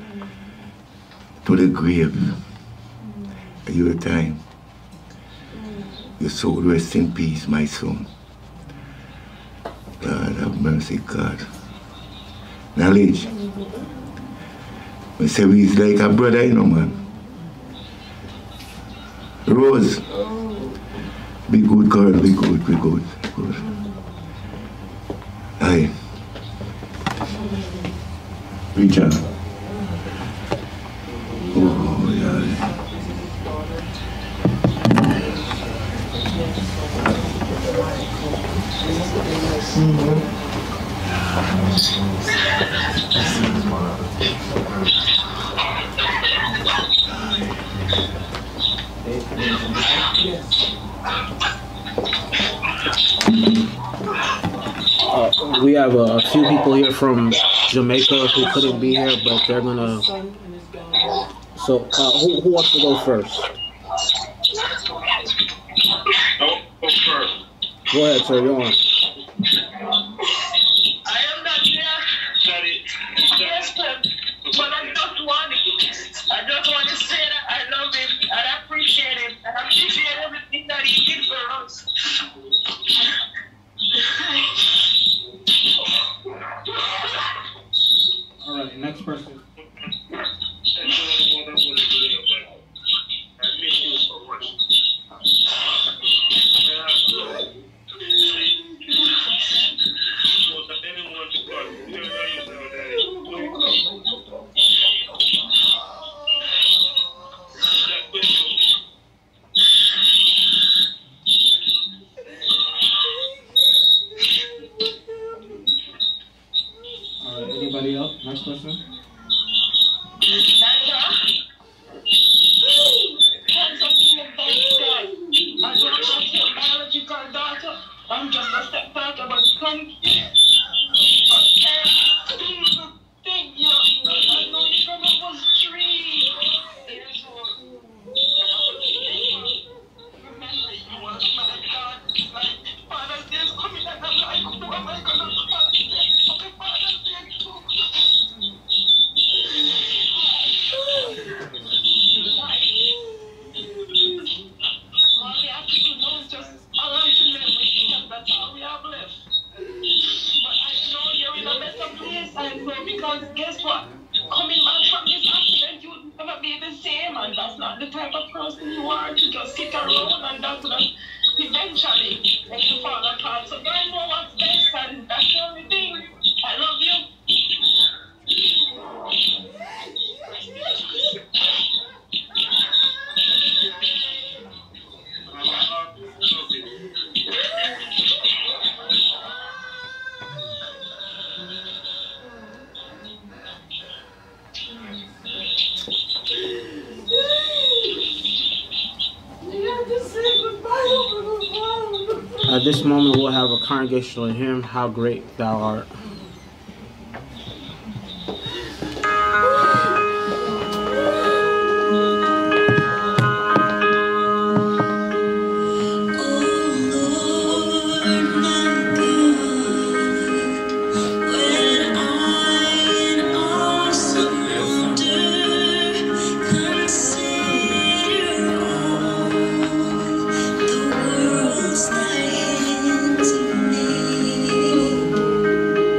to the grave. Your time. Your soul rest in peace, my son. God have mercy, God. Knowledge. We say he's like a brother, you know, man. Rose. Be good, girl, be good, be good, be good. Aye. Richard. Oh, yeah. Uh, we have a, a few people here from Jamaica who couldn't be here, but they're gonna. So, uh, who, who wants to go first? Go ahead, sir. You're on. I am not here. Sorry. Yes, but but I just want it. I just want to say that I love him and I appreciate him and I appreciate everything that he did for us. All right, next person. All right, anybody else? Next person. I'm just a stepdaughter, but thank you. Thank you. I know your brother was three years old. Remember, you was my God. Like, Father's Day is coming and I'm like, who am I going to call? Okay, Father's Day too. All we have to do now is just allow to live with him. That's all we have left. But I know you're in a better place. I know because guess what? Coming back from this accident, you would never be the same. And that's not the type of person you are to just sit around and that would eventually make you fall apart. So I know what's best and that's the only thing. I love you. At this moment, we'll have a congregational hymn, How Great Thou Art. Consider all the world's thy hand to me.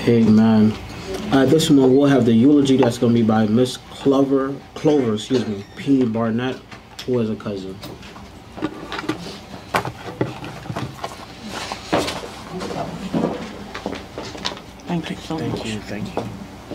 Amen. Uh, this one we'll have the eulogy that's going to be by Miss Clover, Clover, excuse me, P. Barnett, who is a cousin. Thank you so Thank much. you, thank you.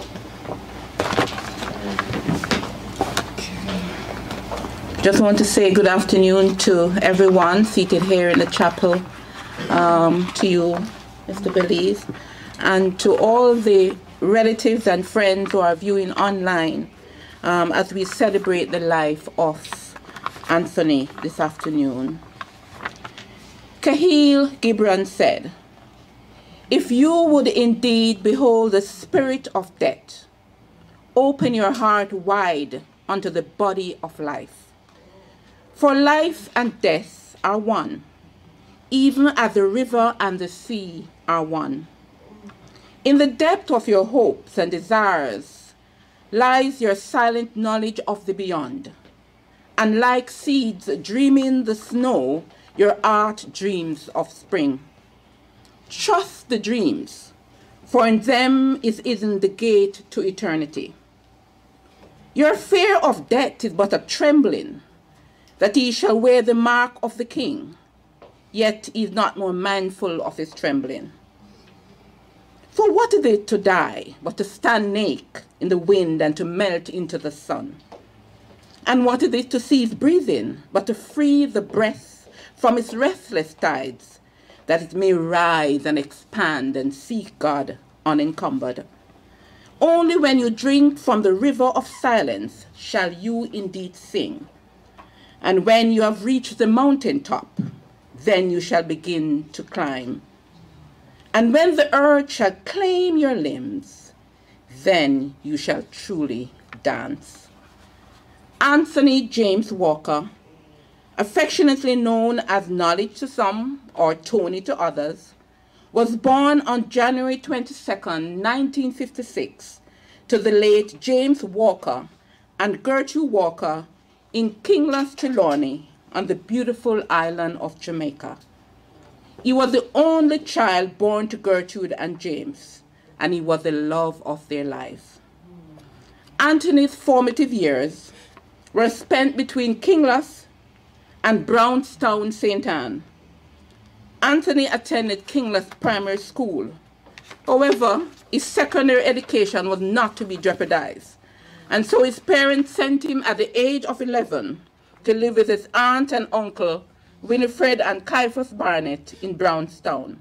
Just want to say good afternoon to everyone seated here in the chapel, um, to you, Mister Belize, and to all the relatives and friends who are viewing online um, as we celebrate the life of Anthony this afternoon. Kahil Gibran said, "If you would indeed behold the spirit of death, open your heart wide unto the body of life. For life and death are one, even as the river and the sea are one. In the depth of your hopes and desires lies your silent knowledge of the beyond, and like seeds dreaming the snow, your art dreams of spring. Trust the dreams, for in them is hidden the gate to eternity. Your fear of death is but a trembling, that he shall wear the mark of the king, yet he is not more mindful of his trembling. For what is it to die, but to stand naked in the wind and to melt into the sun? And what is it to cease breathing, but to free the breath from its restless tides, that it may rise and expand and seek God unencumbered? Only when you drink from the river of silence shall you indeed sing. And when you have reached the mountain top, then you shall begin to climb. And when the earth shall claim your limbs, then you shall truly dance." Anthony James Walker, affectionately known as Knowledge to some or Tony to others, was born on January twenty-second, nineteen fifty-six, to the late James Walker and Gertrude Walker in Kingless, Trelawney, on the beautiful island of Jamaica. He was the only child born to Gertrude and James, and he was the love of their lives. Anthony's formative years were spent between Kingless and Brownstown, Saint Anne. Anthony attended Kingless Primary School. However, his secondary education was not to be jeopardized, and so his parents sent him at the age of eleven to live with his aunt and uncle, Winifred and Caiaphas Barnett, in Brownstown.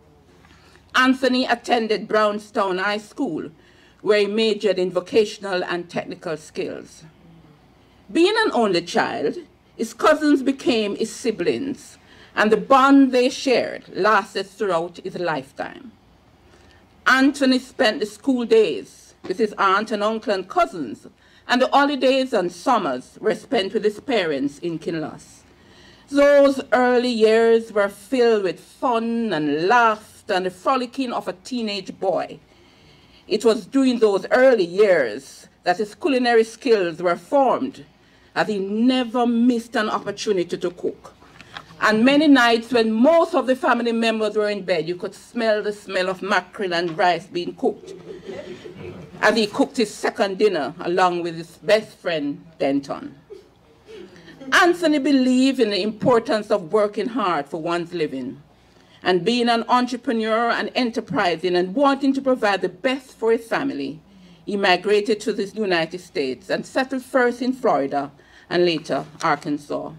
Anthony attended Brownstown High School, where he majored in vocational and technical skills. Being an only child, his cousins became his siblings, and the bond they shared lasted throughout his lifetime. Anthony spent the school days with his aunt and uncle and cousins, and the holidays and summers were spent with his parents in Kinloss. Those early years were filled with fun and laughter and the frolicking of a teenage boy. It was during those early years that his culinary skills were formed, as he never missed an opportunity to cook. And many nights when most of the family members were in bed, you could smell the smell of mackerel and rice being cooked, as he cooked his second dinner along with his best friend, Denton. Anthony believed in the importance of working hard for one's living, and being an entrepreneur and enterprising and wanting to provide the best for his family, he migrated to the United States and settled first in Florida and later Arkansas.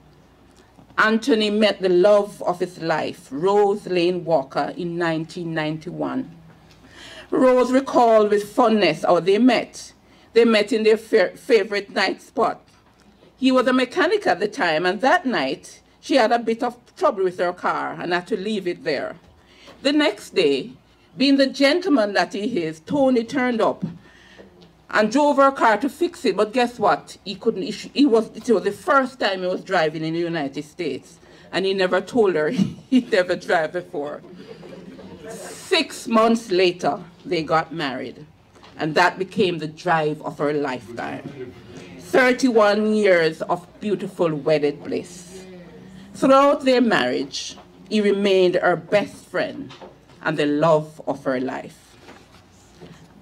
Anthony met the love of his life, Rose Lane Walker, in nineteen ninety-one. Rose recalled with fondness how they met. They met in their favorite night spot. He was a mechanic at the time, and that night she had a bit of trouble with her car and had to leave it there. The next day, being the gentleman that he is, Tony turned up and drove her car to fix it, but guess what? He couldn't, he was, it was the first time he was driving in the United States, and he never told her he'd never drive before. Six months later, they got married, and that became the drive of her lifetime. thirty-one years of beautiful wedded bliss. Throughout their marriage, he remained her best friend and the love of her life.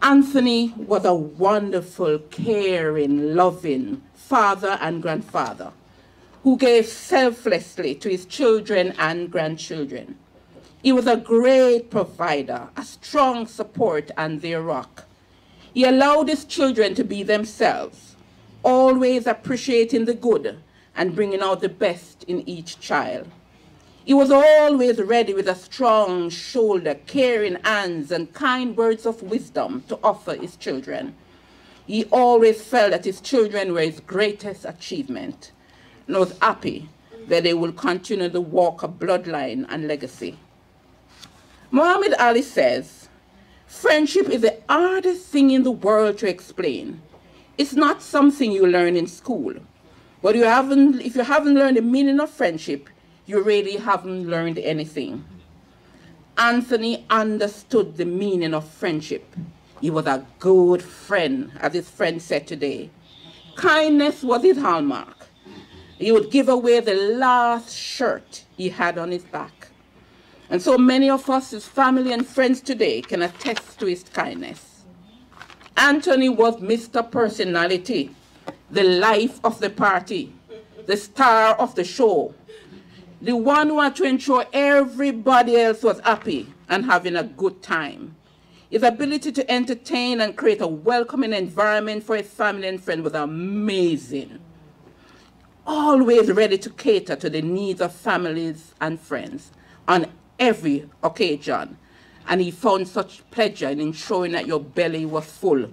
Anthony was a wonderful, caring, loving father and grandfather who gave selflessly to his children and grandchildren. He was a great provider, a strong support and their rock. He allowed his children to be themselves, always appreciating the good and bringing out the best in each child. He was always ready with a strong shoulder, caring hands, and kind words of wisdom to offer his children. He always felt that his children were his greatest achievement and was happy that they would continue the walk of bloodline and legacy. Muhammad Ali says, friendship is the hardest thing in the world to explain. It's not something you learn in school, but you haven't, if you haven't learned the meaning of friendship, you really haven't learned anything. Anthony understood the meaning of friendship. He was a good friend, as his friend said today. Kindness was his hallmark. He would give away the last shirt he had on his back. And so many of us, his family and friends today, can attest to his kindness. Anthony was Mister Personality, the life of the party, the star of the show, the one who had to ensure everybody else was happy and having a good time. His ability to entertain and create a welcoming environment for his family and friends was amazing. Always ready to cater to the needs of families and friends on every occasion. And he found such pleasure in ensuring that your belly was full.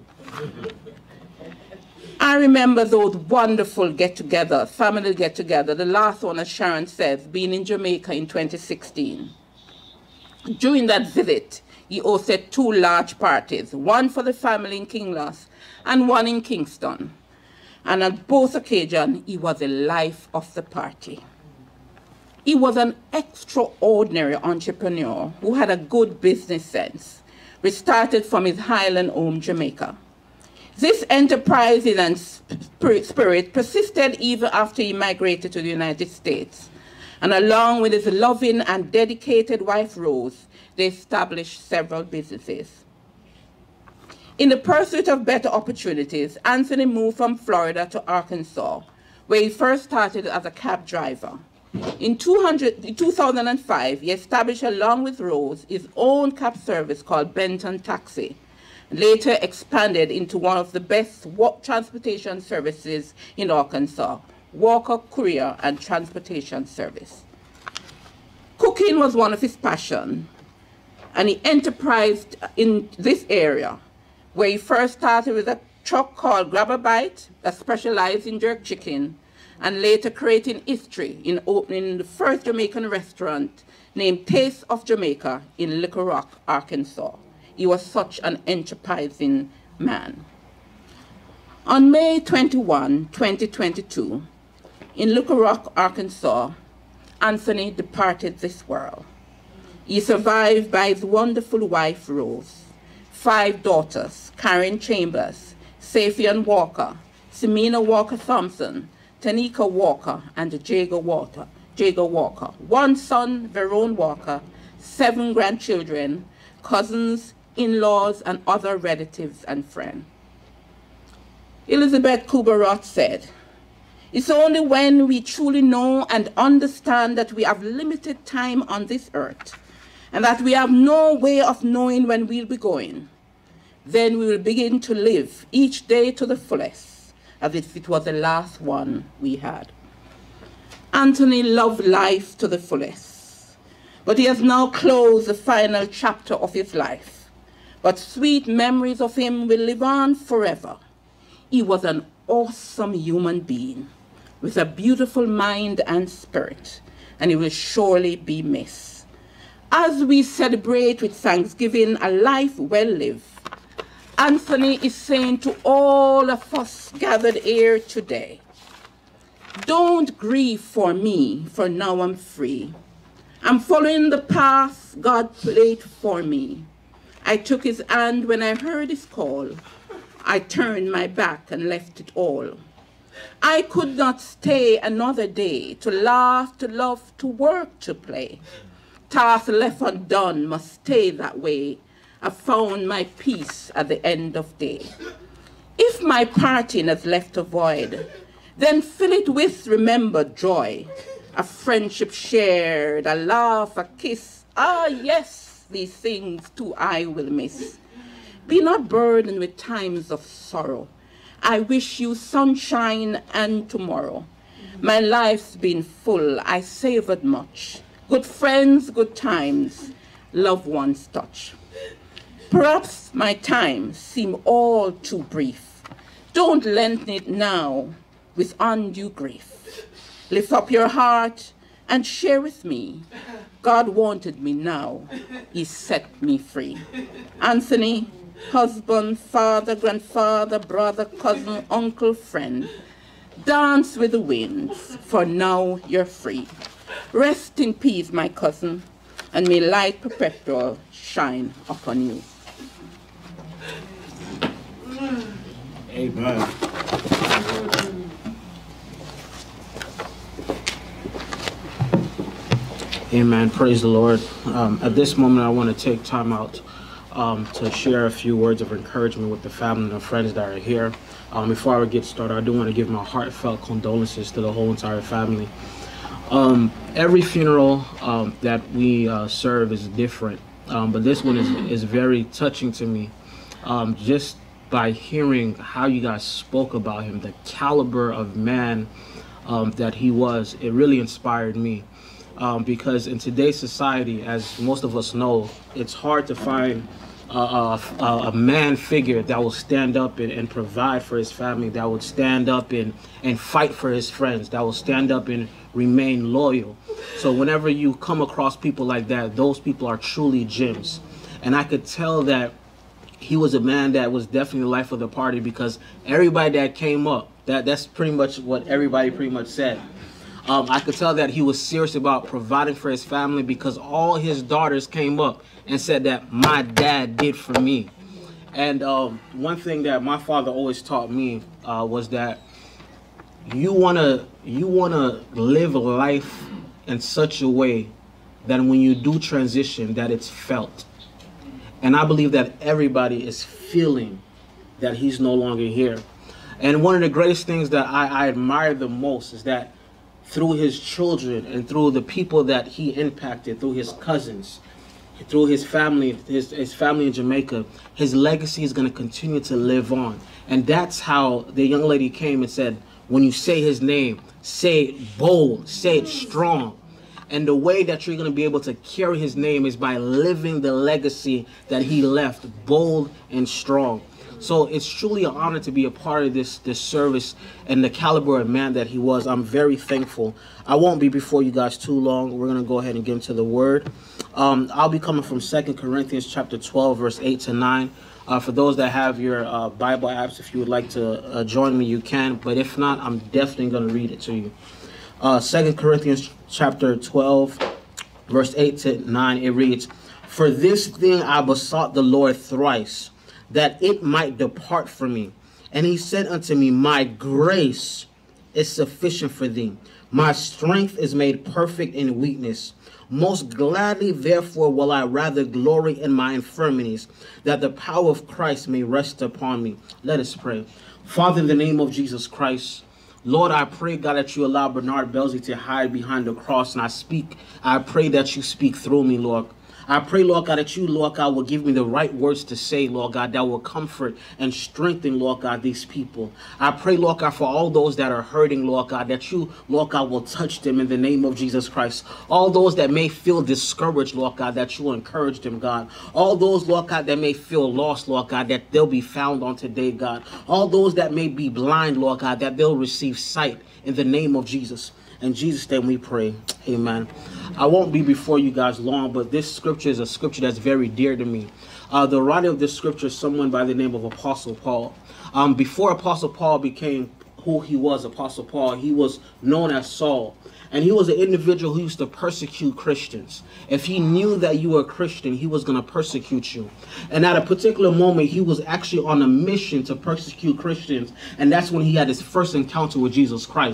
I remember those wonderful get-togethers, family get-together. The last one, as Sharon says, being in Jamaica in twenty sixteen. During that visit, he hosted two large parties, one for the family in Kinloss and one in Kingston. And at both occasions, he was the life of the party. He was an extraordinary entrepreneur who had a good business sense, which started from his Highland home, Jamaica. This enterprising and spirit persisted even after he migrated to the United States. And along with his loving and dedicated wife, Rose, they established several businesses. In the pursuit of better opportunities, Anthony moved from Florida to Arkansas, where he first started as a cab driver. In two thousand five, he established, along with Rose, his own cab service called Benton Taxi, later expanded into one of the best walk transportation services in Arkansas, Walker Courier and Transportation Service. Cooking was one of his passions, and he enterprised in this area, where he first started with a truck called Grab a Bite that specialized in jerk chicken, and later creating history in opening the first Jamaican restaurant named Taste of Jamaica in Little Rock, Arkansas. He was such an enterprising man. On May twenty-first, twenty twenty-two, in Little Rock, Arkansas, Anthony departed this world. He is survived by his wonderful wife, Rose, five daughters, Karen Chambers, Safian Walker, Semina Walker Thompson, Tanika Walker, and Jago Walker, Jago Walker, one son, Verone Walker, seven grandchildren, cousins, in-laws, and other relatives and friends. Elizabeth Kubler-Ross said, "It's only when we truly know and understand that we have limited time on this earth and that we have no way of knowing when we'll be going, then we will begin to live each day to the fullest, as if it was the last one we had." Anthony loved life to the fullest, but he has now closed the final chapter of his life. But sweet memories of him will live on forever. He was an awesome human being with a beautiful mind and spirit, and he will surely be missed. As we celebrate with thanksgiving a life well lived, Anthony is saying to all of us gathered here today, don't grieve for me, for now I'm free. I'm following the path God laid for me. I took his hand when I heard his call. I turned my back and left it all. I could not stay another day to laugh, to love, to work, to play. Tasks left undone must stay that way. I found my peace at the end of day. If my parting has left a void, then fill it with remembered joy. A friendship shared, a laugh, a kiss. Ah, yes, these things too I will miss. Be not burdened with times of sorrow. I wish you sunshine and tomorrow. My life's been full, I savored much. Good friends, good times, loved ones touch. Perhaps my time seem all too brief. Don't lengthen it now with undue grief. Lift up your heart and share with me. God wanted me now, he set me free. Anthony, husband, father, grandfather, brother, cousin, uncle, friend, dance with the winds, for now you're free. Rest in peace, my cousin, and may light perpetual shine upon you. Amen. Amen. Praise the Lord. Um, at this moment, I want to take time out um, to share a few words of encouragement with the family and the friends that are here. Um, before I get started, I do want to give my heartfelt condolences to the whole entire family. Um, every funeral um, that we uh, serve is different, um, but this one is, is very touching to me. Um, just by hearing how you guys spoke about him, the caliber of man um, that he was, it really inspired me. Um, because in today's society, as most of us know, it's hard to find uh, a, a man figure that will stand up and, and provide for his family, that would stand up and, and fight for his friends, that will stand up and remain loyal. So whenever you come across people like that, those people are truly gems. And I could tell that he was a man that was definitely the life of the party, because everybody that came up, that, that's pretty much what everybody pretty much said. Um, I could tell that he was serious about providing for his family, because all his daughters came up and said that my dad did for me. And um, one thing that my father always taught me uh, was that you wanna you wanna live life in such a way that when you do transition, that it's felt. And I believe that everybody is feeling that he's no longer here. And one of the greatest things that I, I admire the most is that through his children and through the people that he impacted, through his cousins, through his family, his, his family in Jamaica, his legacy is going to continue to live on. And that's how the young lady came and said, when you say his name, say it bold, say it strong. And the way that you're going to be able to carry his name is by living the legacy that he left, bold and strong. So it's truly an honor to be a part of this, this service and the caliber of man that he was. I'm very thankful. I won't be before you guys too long. We're going to go ahead and get into the word. Um, I'll be coming from Second Corinthians chapter twelve, verse eight to nine. Uh, for those that have your uh, Bible apps, if you would like to uh, join me, you can. But if not, I'm definitely going to read it to you. Uh, Second Corinthians chapter twelve, verse eight to nine, it reads, "For this thing I besought the Lord thrice, that it might depart from me. And he said unto me, my grace is sufficient for thee. My strength is made perfect in weakness. Most gladly, therefore, will I rather glory in my infirmities, that the power of Christ may rest upon me." Let us pray. Father, in the name of Jesus Christ, Lord, I pray, God, that you allow Bernard Belzy to hide behind the cross, and I speak, I pray that you speak through me, Lord. I pray, Lord God, that you, Lord God, will give me the right words to say, Lord God, that will comfort and strengthen, Lord God, these people. I pray, Lord God, for all those that are hurting, Lord God, that you, Lord God, will touch them in the name of Jesus Christ. All those that may feel discouraged, Lord God, that you will encourage them, God. All those, Lord God, that may feel lost, Lord God, that they'll be found on today, God. All those that may be blind, Lord God, that they'll receive sight in the name of Jesus. In Jesus' name we pray. Amen. I won't be before you guys long, but this scripture is a scripture that's very dear to me. Uh, the writer of this scripture is someone by the name of Apostle Paul. Um, before Apostle Paul became who he was, Apostle Paul, he was known as Saul. And he was an individual who used to persecute Christians. If he knew that you were a Christian, he was going to persecute you. And at a particular moment, he was actually on a mission to persecute Christians. And that's when he had his first encounter with Jesus Christ.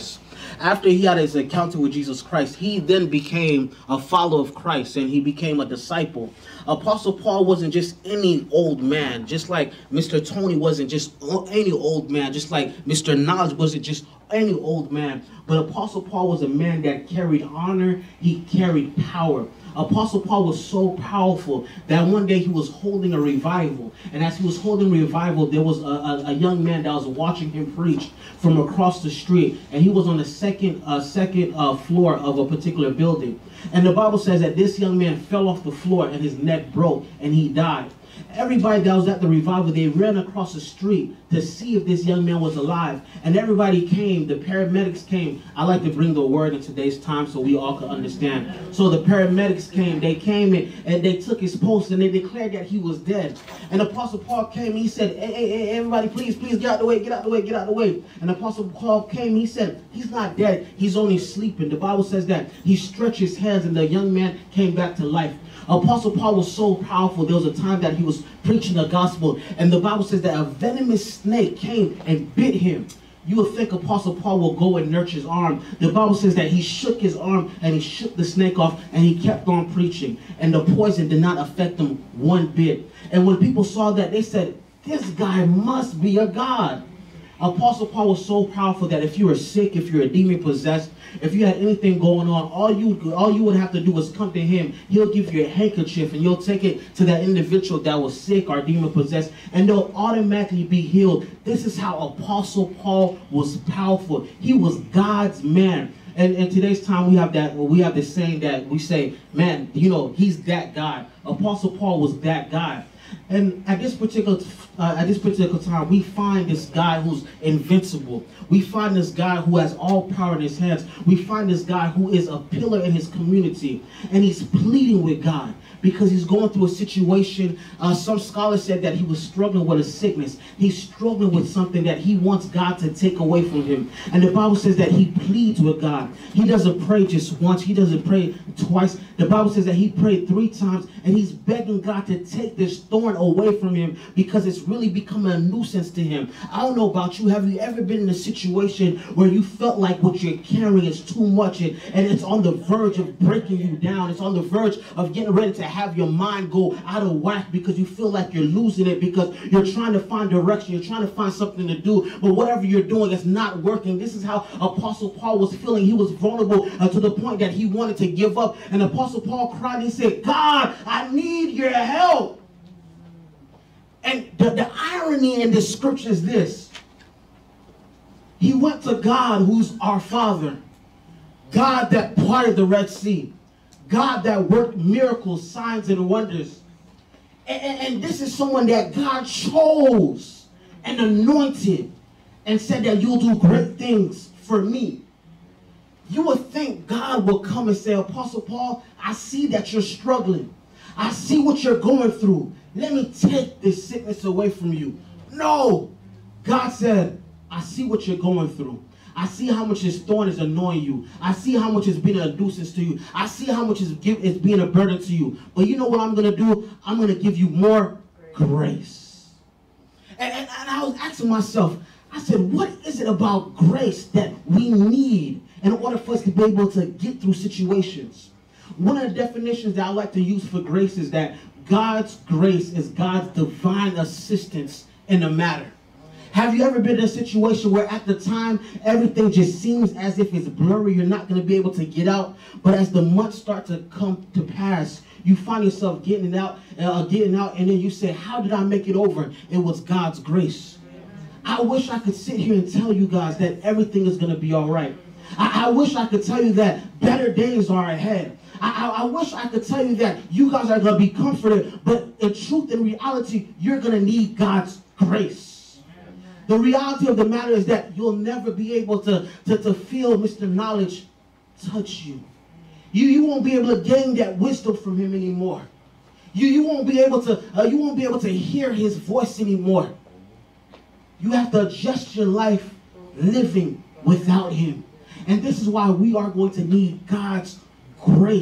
After he had his encounter with Jesus Christ, he then became a follower of Christ and he became a disciple. Apostle Paul wasn't just any old man, just like Mister Tony wasn't just any old man, just like Mister Knowledge wasn't just any old man. But Apostle Paul was a man that carried honor, he carried power. Apostle Paul was so powerful that one day he was holding a revival. And as he was holding revival, there was a, a, a young man that was watching him preach from across the street. And he was on the second, uh, second uh, floor of a particular building. And the Bible says that this young man fell off the floor and his neck broke and he died. Everybody that was at the revival, they ran across the street to see if this young man was alive. And everybody came, the paramedics came. I like to bring the word in today's time so we all can understand. So the paramedics came, they came in and they took his pulse and they declared that he was dead. And Apostle Paul came, he said, hey, hey, hey, everybody, please, please get out of the way, get out of the way, get out of the way. And Apostle Paul came, he said, he's not dead, he's only sleeping. The Bible says that he stretched his hands and the young man came back to life. Apostle Paul was so powerful, there was a time that he was preaching the gospel, and the Bible says that a venomous snake came and bit him. You would think Apostle Paul will go and nurture his arm. The Bible says that he shook his arm and he shook the snake off and he kept on preaching. And the poison did not affect him one bit. And when people saw that, they said, this guy must be a god. Apostle Paul was so powerful that if you were sick, if you're a demon possessed, if you had anything going on, all you all you would have to do was come to him. He'll give you a handkerchief and you'll take it to that individual that was sick or demon possessed and they'll automatically be healed. This is how Apostle Paul was powerful. He was God's man. And in today's time, we have that. We have this saying that we say, man, you know, he's that guy. Apostle Paul was that guy. And at this particular uh, at this particular time, we find this guy who's invincible. We find this guy who has all power in his hands. We find this guy who is a pillar in his community, and he's pleading with God because he's going through a situation. Uh, some scholars said that he was struggling with a sickness. He's struggling with something that he wants God to take away from him. And the Bible says that he pleads with God. He doesn't pray just once. He doesn't pray twice. The Bible says that he prayed three times, and he's begging God to take this thorn away from him because it's really becoming a nuisance to him. I don't know about you. Have you ever been in a situation where you felt like what you're carrying is too much and, and it's on the verge of breaking you down? It's on the verge of getting ready to have your mind go out of whack because you feel like you're losing it because you're trying to find direction. You're trying to find something to do, but whatever you're doing is not working. This is how Apostle Paul was feeling. He was vulnerable uh, to the point that he wanted to give up. And Apostle Paul cried and he said, God, I need your help. And the, the irony in this scripture is this. He went to God, who's our Father. God that parted the Red Sea. God that worked miracles, signs, and wonders. And, and, and this is someone that God chose and anointed and said that you'll do great things for me. You would think God will come and say, Apostle Paul, I see that you're struggling. I see what you're going through. Let me take this sickness away from you. No. God said, I see what you're going through. I see how much this thorn is annoying you. I see how much it's been a nuisance to you. I see how much it's, give, it's being a burden to you. But you know what I'm going to do? I'm going to give you more grace. And, and, and I was asking myself, I said, what is it about grace that we need in order for us to be able to get through situations? One of the definitions that I like to use for grace is that God's grace is God's divine assistance in a matter. Have you ever been in a situation where at the time everything just seems as if it's blurry, you're not going to be able to get out, but as the months start to come to pass, you find yourself getting out, uh, getting out, and then you say, how did I make it over? It was God's grace. I wish I could sit here and tell you guys that everything is going to be all right. I, I wish I could tell you that better days are ahead. I, I, I wish I could tell you that you guys are going to be comforted, but in truth and reality, you're going to need God's grace. The reality of the matter is that you'll never be able to, to, to feel Mister Knowledge touch you. You, you won't be able to gain that wisdom from him anymore. You, you, won't be able to, uh, you won't be able to hear his voice anymore. You have to adjust your life living without him. And this is why we are going to need God's grace.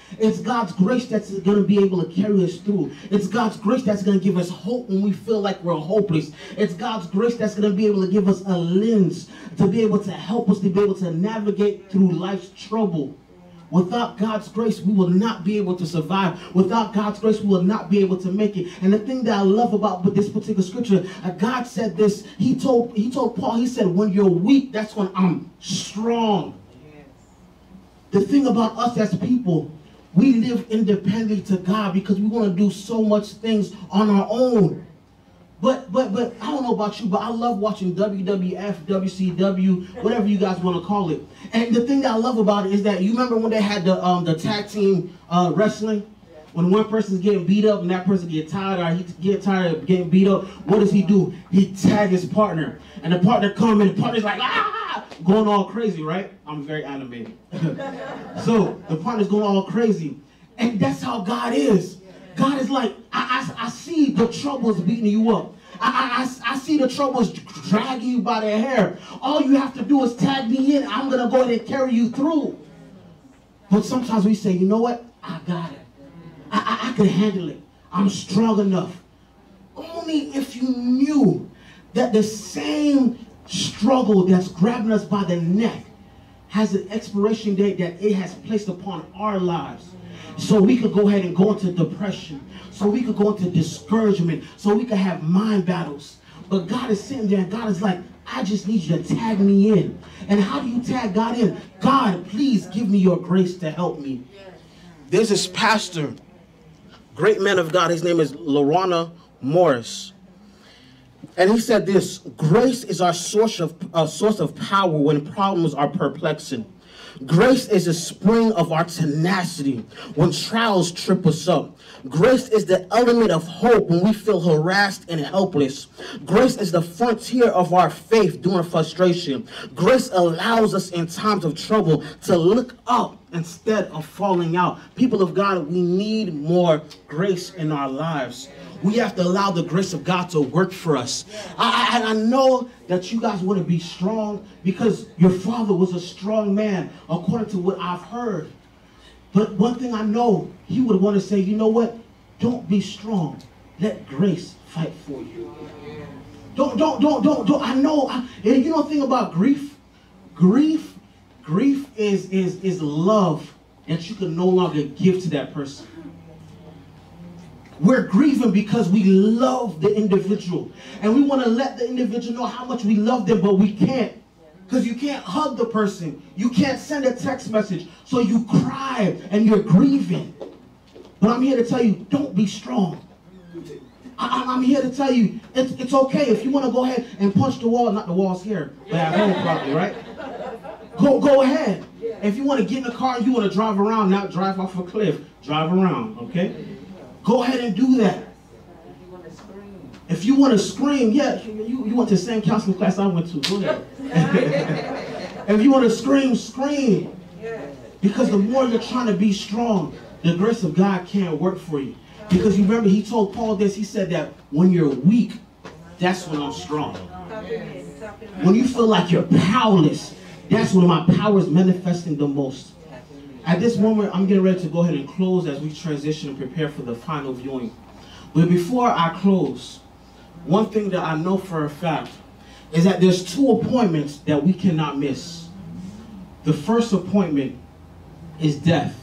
It's God's grace that's going to be able to carry us through. It's God's grace that's going to give us hope when we feel like we're hopeless. It's God's grace that's going to be able to give us a lens to be able to help us to be able to navigate through life's trouble. Without God's grace, we will not be able to survive. Without God's grace, we will not be able to make it. And the thing that I love about this particular scripture, uh, God said this. He told, he told Paul, he said, when you're weak, that's when I'm strong. Yes. The thing about us as people, we live independently to God because we want to do so much things on our own. But, but, but, I don't know about you, but I love watching W W F, W C W, whatever you guys want to call it. And the thing that I love about it is that, you remember when they had the, um, the tag team uh, wrestling? When one person's getting beat up and that person get tired, or he get tired of getting beat up, what does he do? He tag his partner. And the partner comes and the partner's like, ah, going all crazy, right? I'm very animated. So, the partner's going all crazy. And that's how God is. God is like, I, I, I see the troubles beating you up. I, I, I see the troubles dragging you by the hair. All you have to do is tag me in. I'm going to go ahead and carry you through. But sometimes we say, you know what? I got it. I, I, I can handle it. I'm strong enough. Only if you knew that the same struggle that's grabbing us by the neck has an expiration date that it has placed upon our lives. So we could go ahead and go into depression. So we could go into discouragement. So we could have mind battles. But God is sitting there and God is like, I just need you to tag me in. And how do you tag God in? God, please give me your grace to help me. There's this pastor, great man of God. His name is Lorana Morris. And he said this: grace is our source of, uh, source of power when problems are perplexing. Grace is the spring of our tenacity when trials trip us up. Grace is the element of hope when we feel harassed and helpless. Grace is the frontier of our faith during frustration. Grace allows us in times of trouble to look up instead of falling out. People of God, we need more grace in our lives. We have to allow the grace of God to work for us. I, I, I know that you guys want to be strong because your father was a strong man, according to what I've heard. But one thing I know, he would want to say, you know what? Don't be strong. Let grace fight for you. Don't, don't, don't, don't, don't. I know. I, and you know the thing about grief? Grief, grief is, is, is love that you can no longer give to that person. We're grieving because we love the individual. And we want to let the individual know how much we love them, but we can't. Because you can't hug the person. You can't send a text message. So you cry and you're grieving. But I'm here to tell you, don't be strong. I, I'm here to tell you, it's, it's okay if you want to go ahead and punch the wall. Not the walls here, but at home probably, right? Go, go ahead. If you want to get in the car and you want to drive around, not drive off a cliff, drive around, okay? Go ahead and do that. If you want to scream, yeah, you, you went to the same counseling class I went to. Go ahead. If you want to scream, scream. Because the more you're trying to be strong, the grace of God can't work for you. Because you remember, he told Paul this. He said that when you're weak, that's when I'm strong. When you feel like you're powerless, that's when my power is manifesting the most. At this moment, I'm getting ready to go ahead and close as we transition and prepare for the final viewing. But before I close, one thing that I know for a fact is that there's two appointments that we cannot miss. The first appointment is death.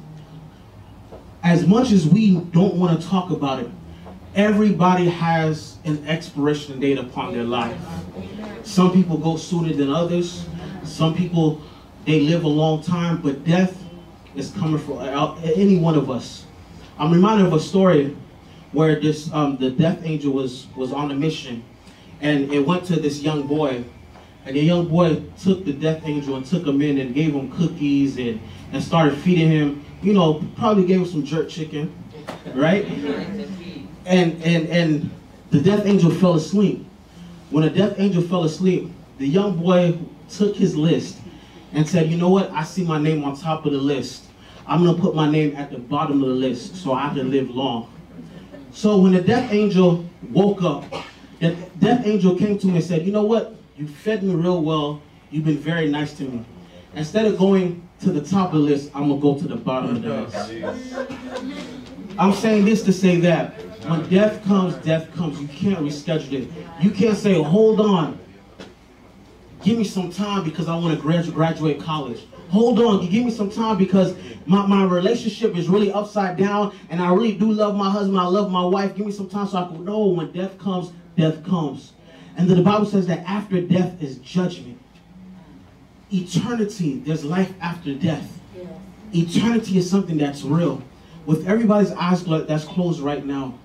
As much as we don't want to talk about it, everybody has an expiration date upon their life. Some people go sooner than others. Some people, they live a long time, but death is coming for any one of us. I'm reminded of a story where this um, the death angel was was on a mission, and it went to this young boy, and the young boy took the death angel and took him in and gave him cookies and and started feeding him. You know, probably gave him some jerk chicken, right? And and and the death angel fell asleep. When the death angel fell asleep, the young boy took his list and said, you know what? I see my name on top of the list. I'm going to put my name at the bottom of the list so I can live long. So when the death angel woke up, the death angel came to me and said, you know what? You fed me real well. You've been very nice to me. Instead of going to the top of the list, I'm gonna go to the bottom of the list. I'm saying this to say that when death comes, death comes. You can't reschedule it. You can't say, hold on, give me some time because I want to gradu graduate college. Hold on, you give me some time because my, my relationship is really upside down and I really do love my husband, I love my wife. Give me some time so I can know when death comes, death comes. And then the Bible says that after death is judgment. Eternity, there's life after death. Eternity is something that's real. With everybody's eyes that's closed right now,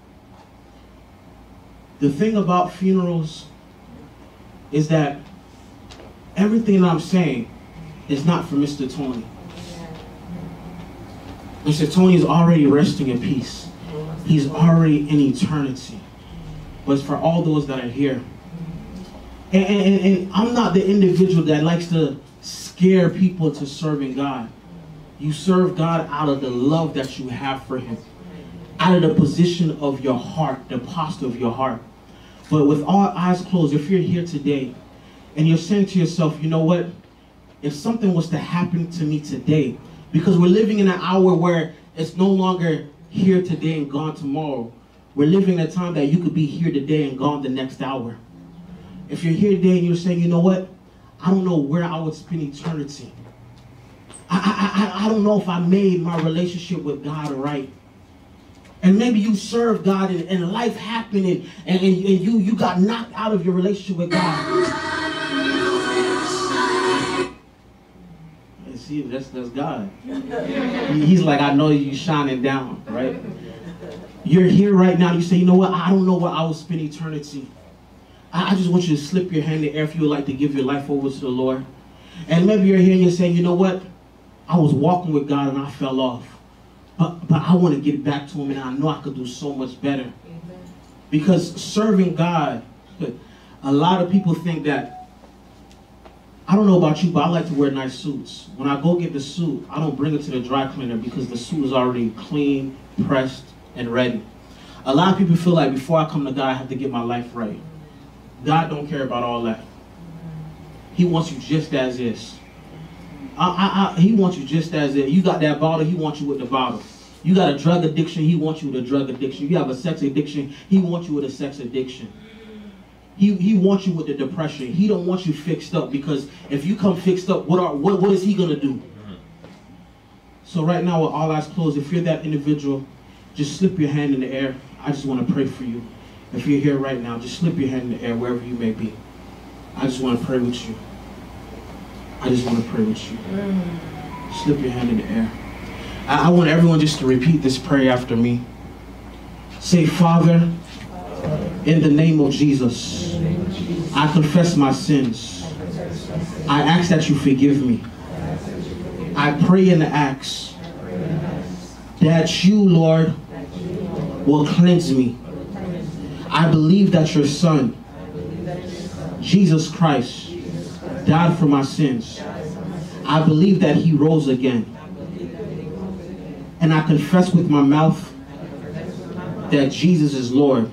the thing about funerals is that everything I'm saying is not for Mister Tony. Mister Tony is already resting in peace. He's already in eternity. But it's for all those that are here. And, and, and I'm not the individual that likes to scare people into serving God. You serve God out of the love that you have for him. Out of the position of your heart, the posture of your heart. But with all eyes closed, if you're here today and you're saying to yourself, you know what? If something was to happen to me today, because we're living in an hour where it's no longer here today and gone tomorrow. We're living in a time that you could be here today and gone the next hour. If you're here today and you're saying, you know what? I don't know where I would spend eternity. I, I, I don't know if I made my relationship with God right. And maybe you served God and, and life happened and, and, and you, you got knocked out of your relationship with God. See, that's, that's God. He's like, I know you shining down, right? You're here right now. You say, you know what? I don't know where I will spend eternity. I, I just want you to slip your hand in the air if you would like to give your life over to the Lord. And maybe you're here and you're saying, you know what? I was walking with God and I fell off. But, but I want to get back to him and I know I could do so much better. Because serving God, a lot of people think that, I don't know about you, but I like to wear nice suits. When I go get the suit, I don't bring it to the dry cleaner because the suit is already clean, pressed, and ready. A lot of people feel like before I come to God, I have to get my life right. God don't care about all that. He wants you just as is. I, I, I, he wants you just as is. You got that bottle, he wants you with the bottle. You got a drug addiction, he wants you with a drug addiction. You have a sex addiction, he wants you with a sex addiction. He, he wants you with the depression. He don't want you fixed up because if you come fixed up, what are what, what is he going to do? So right now with all eyes closed, if you're that individual, just slip your hand in the air. I just want to pray for you. If you're here right now, just slip your hand in the air wherever you may be. I just want to pray with you. I just want to pray with you. Slip your hand in the air. I, I want everyone just to repeat this prayer after me. Say, Father, in the name of Jesus, I confess my sins. I ask that you forgive me. I pray and ask that you, Lord, will cleanse me. I believe that your Son, Jesus Christ, died for my sins. I believe that he rose again. And I confess with my mouth that Jesus is Lord.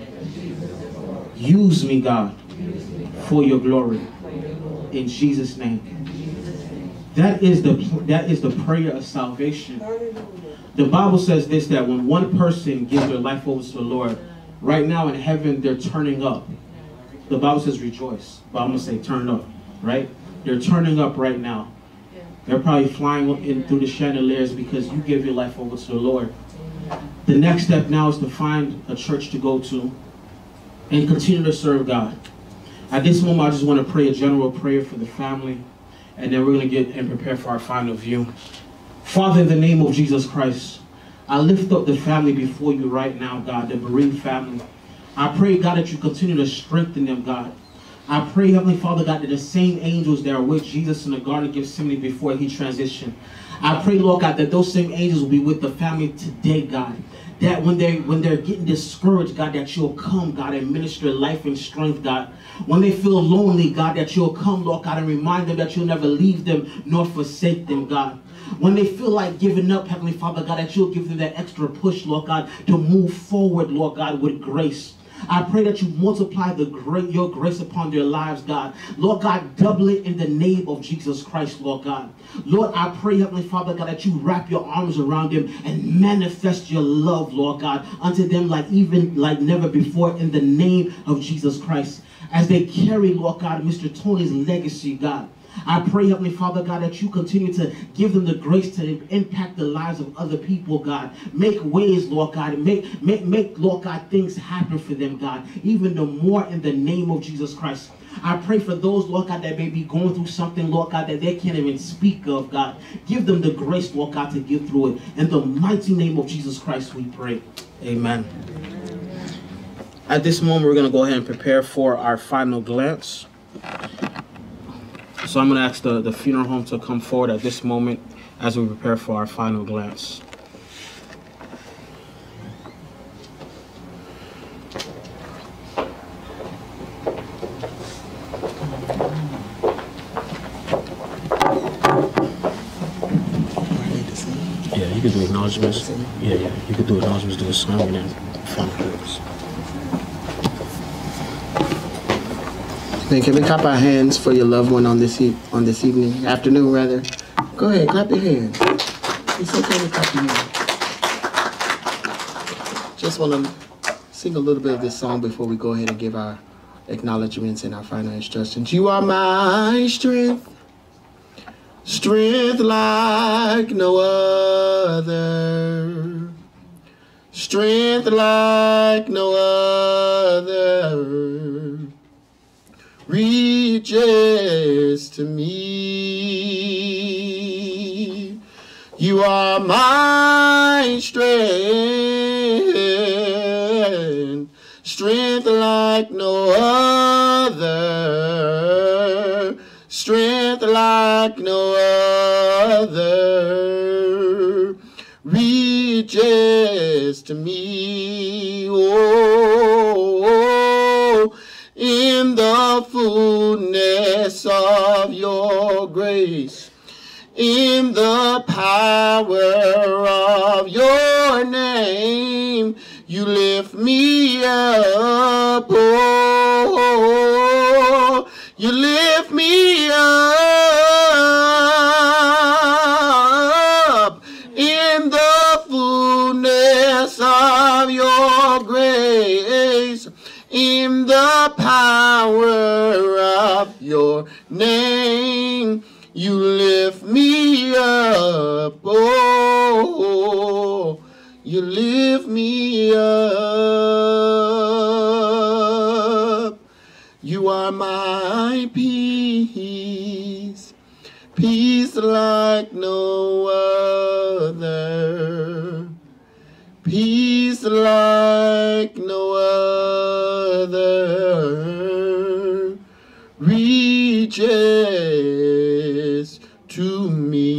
Use me, God, for your glory. In Jesus' name. That is the that is the prayer of salvation. The Bible says this, that when one person gives their life over to the Lord, right now in heaven they're turning up. The Bible says rejoice, but I'm gonna say turn up, right? They're turning up right now. They're probably flying in through the chandeliers because you give your life over to the Lord. The next step now is to find a church to go to and continue to serve God. At this moment, I just want to pray a general prayer for the family, and then we're going to get and prepare for our final view. Father, in the name of Jesus Christ, I lift up the family before you right now, God, the bereaved family. I pray, God, that you continue to strengthen them, God. I pray, Heavenly Father, God, that the same angels that are with Jesus in the Garden of Gethsemane before he transitioned, I pray, Lord God, that those same angels will be with the family today, God. That when they when they're getting discouraged, God, that you'll come, God, and minister life and strength, God. When they feel lonely, God, that you'll come, Lord God, and remind them that you'll never leave them nor forsake them, God. When they feel like giving up, Heavenly Father, God, that you'll give them that extra push, Lord God, to move forward, Lord God, with grace. I pray that you multiply the great your grace upon their lives, God. Lord God, double it in the name of Jesus Christ, Lord God. Lord, I pray, Heavenly Father, God, that you wrap your arms around them and manifest your love, Lord God, unto them like even like never before in the name of Jesus Christ. As they carry, Lord God, Mister Tony's legacy, God. I pray, Heavenly Father, God, that you continue to give them the grace to impact the lives of other people, God. Make ways, Lord God, and make, make, make, Lord God, things happen for them, God, even the more in the name of Jesus Christ. I pray for those, Lord God, that may be going through something, Lord God, that they can't even speak of, God. Give them the grace, Lord God, to get through it. In the mighty name of Jesus Christ, we pray. Amen. At this moment, we're going to go ahead and prepare for our final glance. So I'm going to ask the, the funeral home to come forward at this moment as we prepare for our final glance. Yeah, you can do acknowledgements. Yeah, yeah, you can do acknowledgements, do a song, and then final glance. Then can we clap our hands for your loved one on this e on this evening, afternoon rather? Go ahead, clap your hands. It's okay to clap your hands. Just want to sing a little bit of this song before we go ahead and give our acknowledgements and our final instructions. You are my strength, strength like no other, strength like no other. Reaches to me. You are my strength, strength like no other, strength like no other. Reaches to me. Oh, in the fullness of your grace, in the power of your name, you lift me up. Oh, you lift me up in the fullness of your grace, in the power of your name, you lift me up. Oh, you lift me up. You are my peace, peace like no other, peace like no other. Reaches to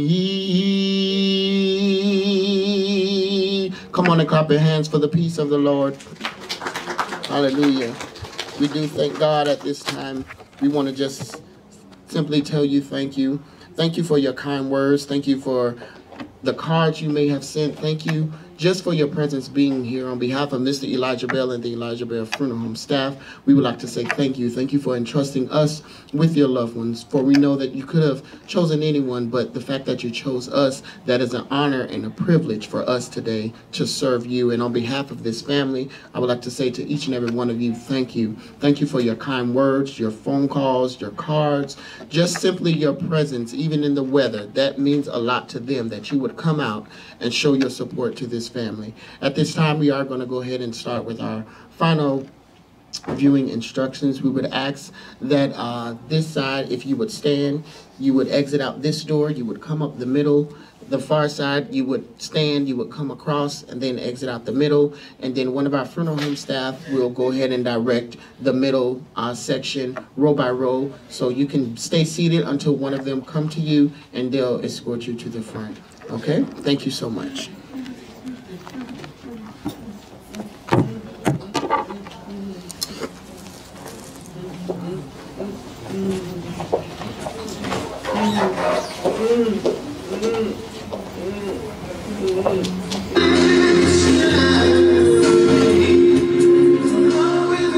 me. Come on and clap your hands for the peace of the Lord. Hallelujah. We do thank God at this time. We want to just simply tell you thank you. Thank you for your kind words. Thank you for the cards you may have sent. Thank you just for your presence being here. On behalf of Mister Elijah Bell and the Elijah Bell Funeral Home staff, we would like to say thank you. Thank you for entrusting us with your loved ones, for we know that you could have chosen anyone, but the fact that you chose us, that is an honor and a privilege for us today to serve you. And on behalf of this family, I would like to say to each and every one of you, thank you. Thank you for your kind words, your phone calls, your cards, just simply your presence, even in the weather. That means a lot to them, that you would come out and show your support to this family. At this time, we are going to go ahead and start with our final viewing instructions. We would ask that uh, this side, if you would stand, you would exit out this door, you would come up the middle. The far side, you would stand, you would come across, and then exit out the middle. And then one of our funeral home staff will go ahead and direct the middle uh, section row by row. So you can stay seated until one of them come to you, and they'll escort you to the front. Okay? Thank you so much. Mm-hmm.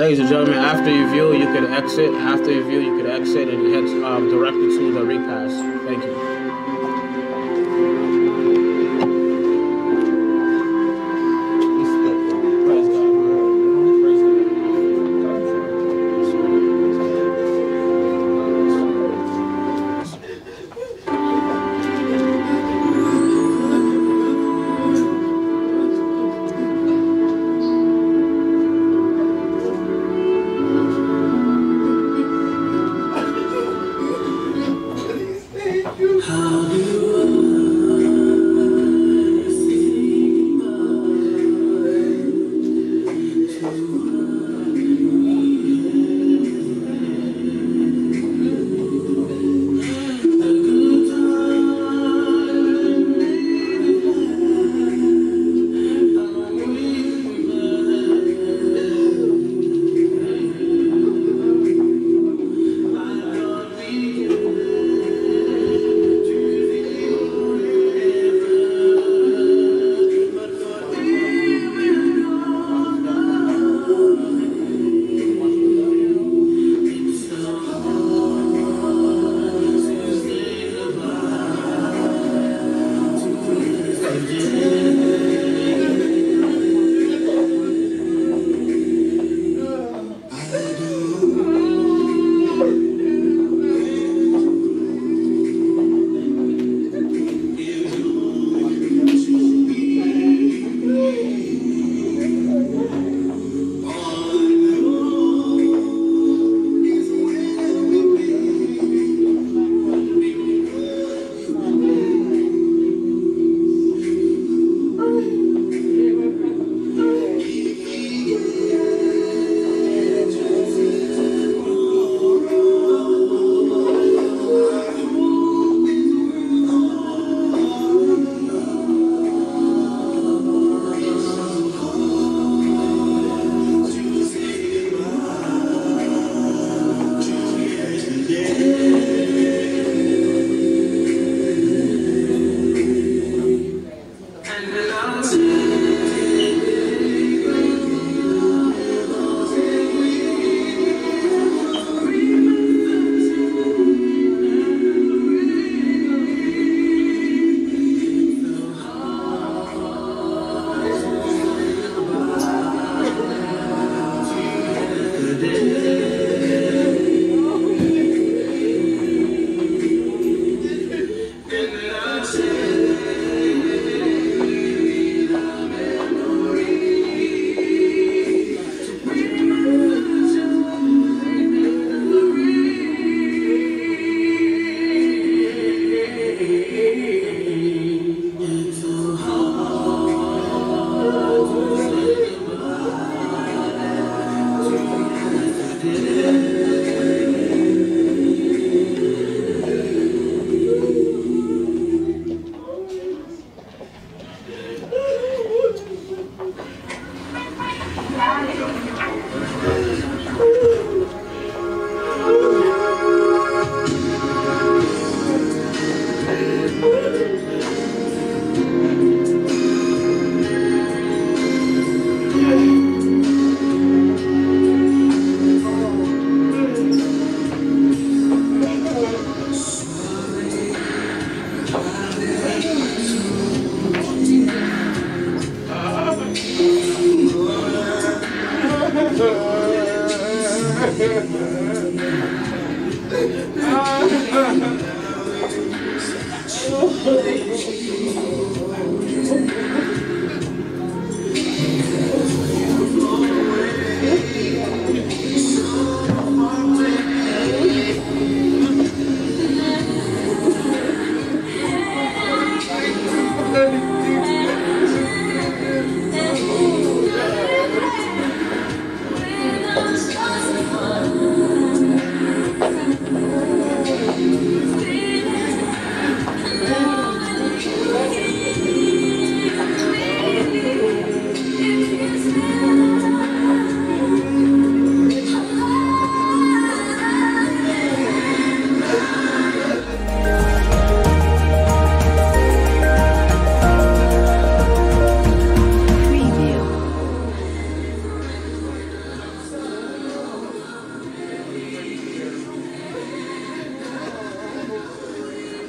Ladies and gentlemen, after you view, you can exit. After you view, you can exit and head um, directly to the repass. Thank you.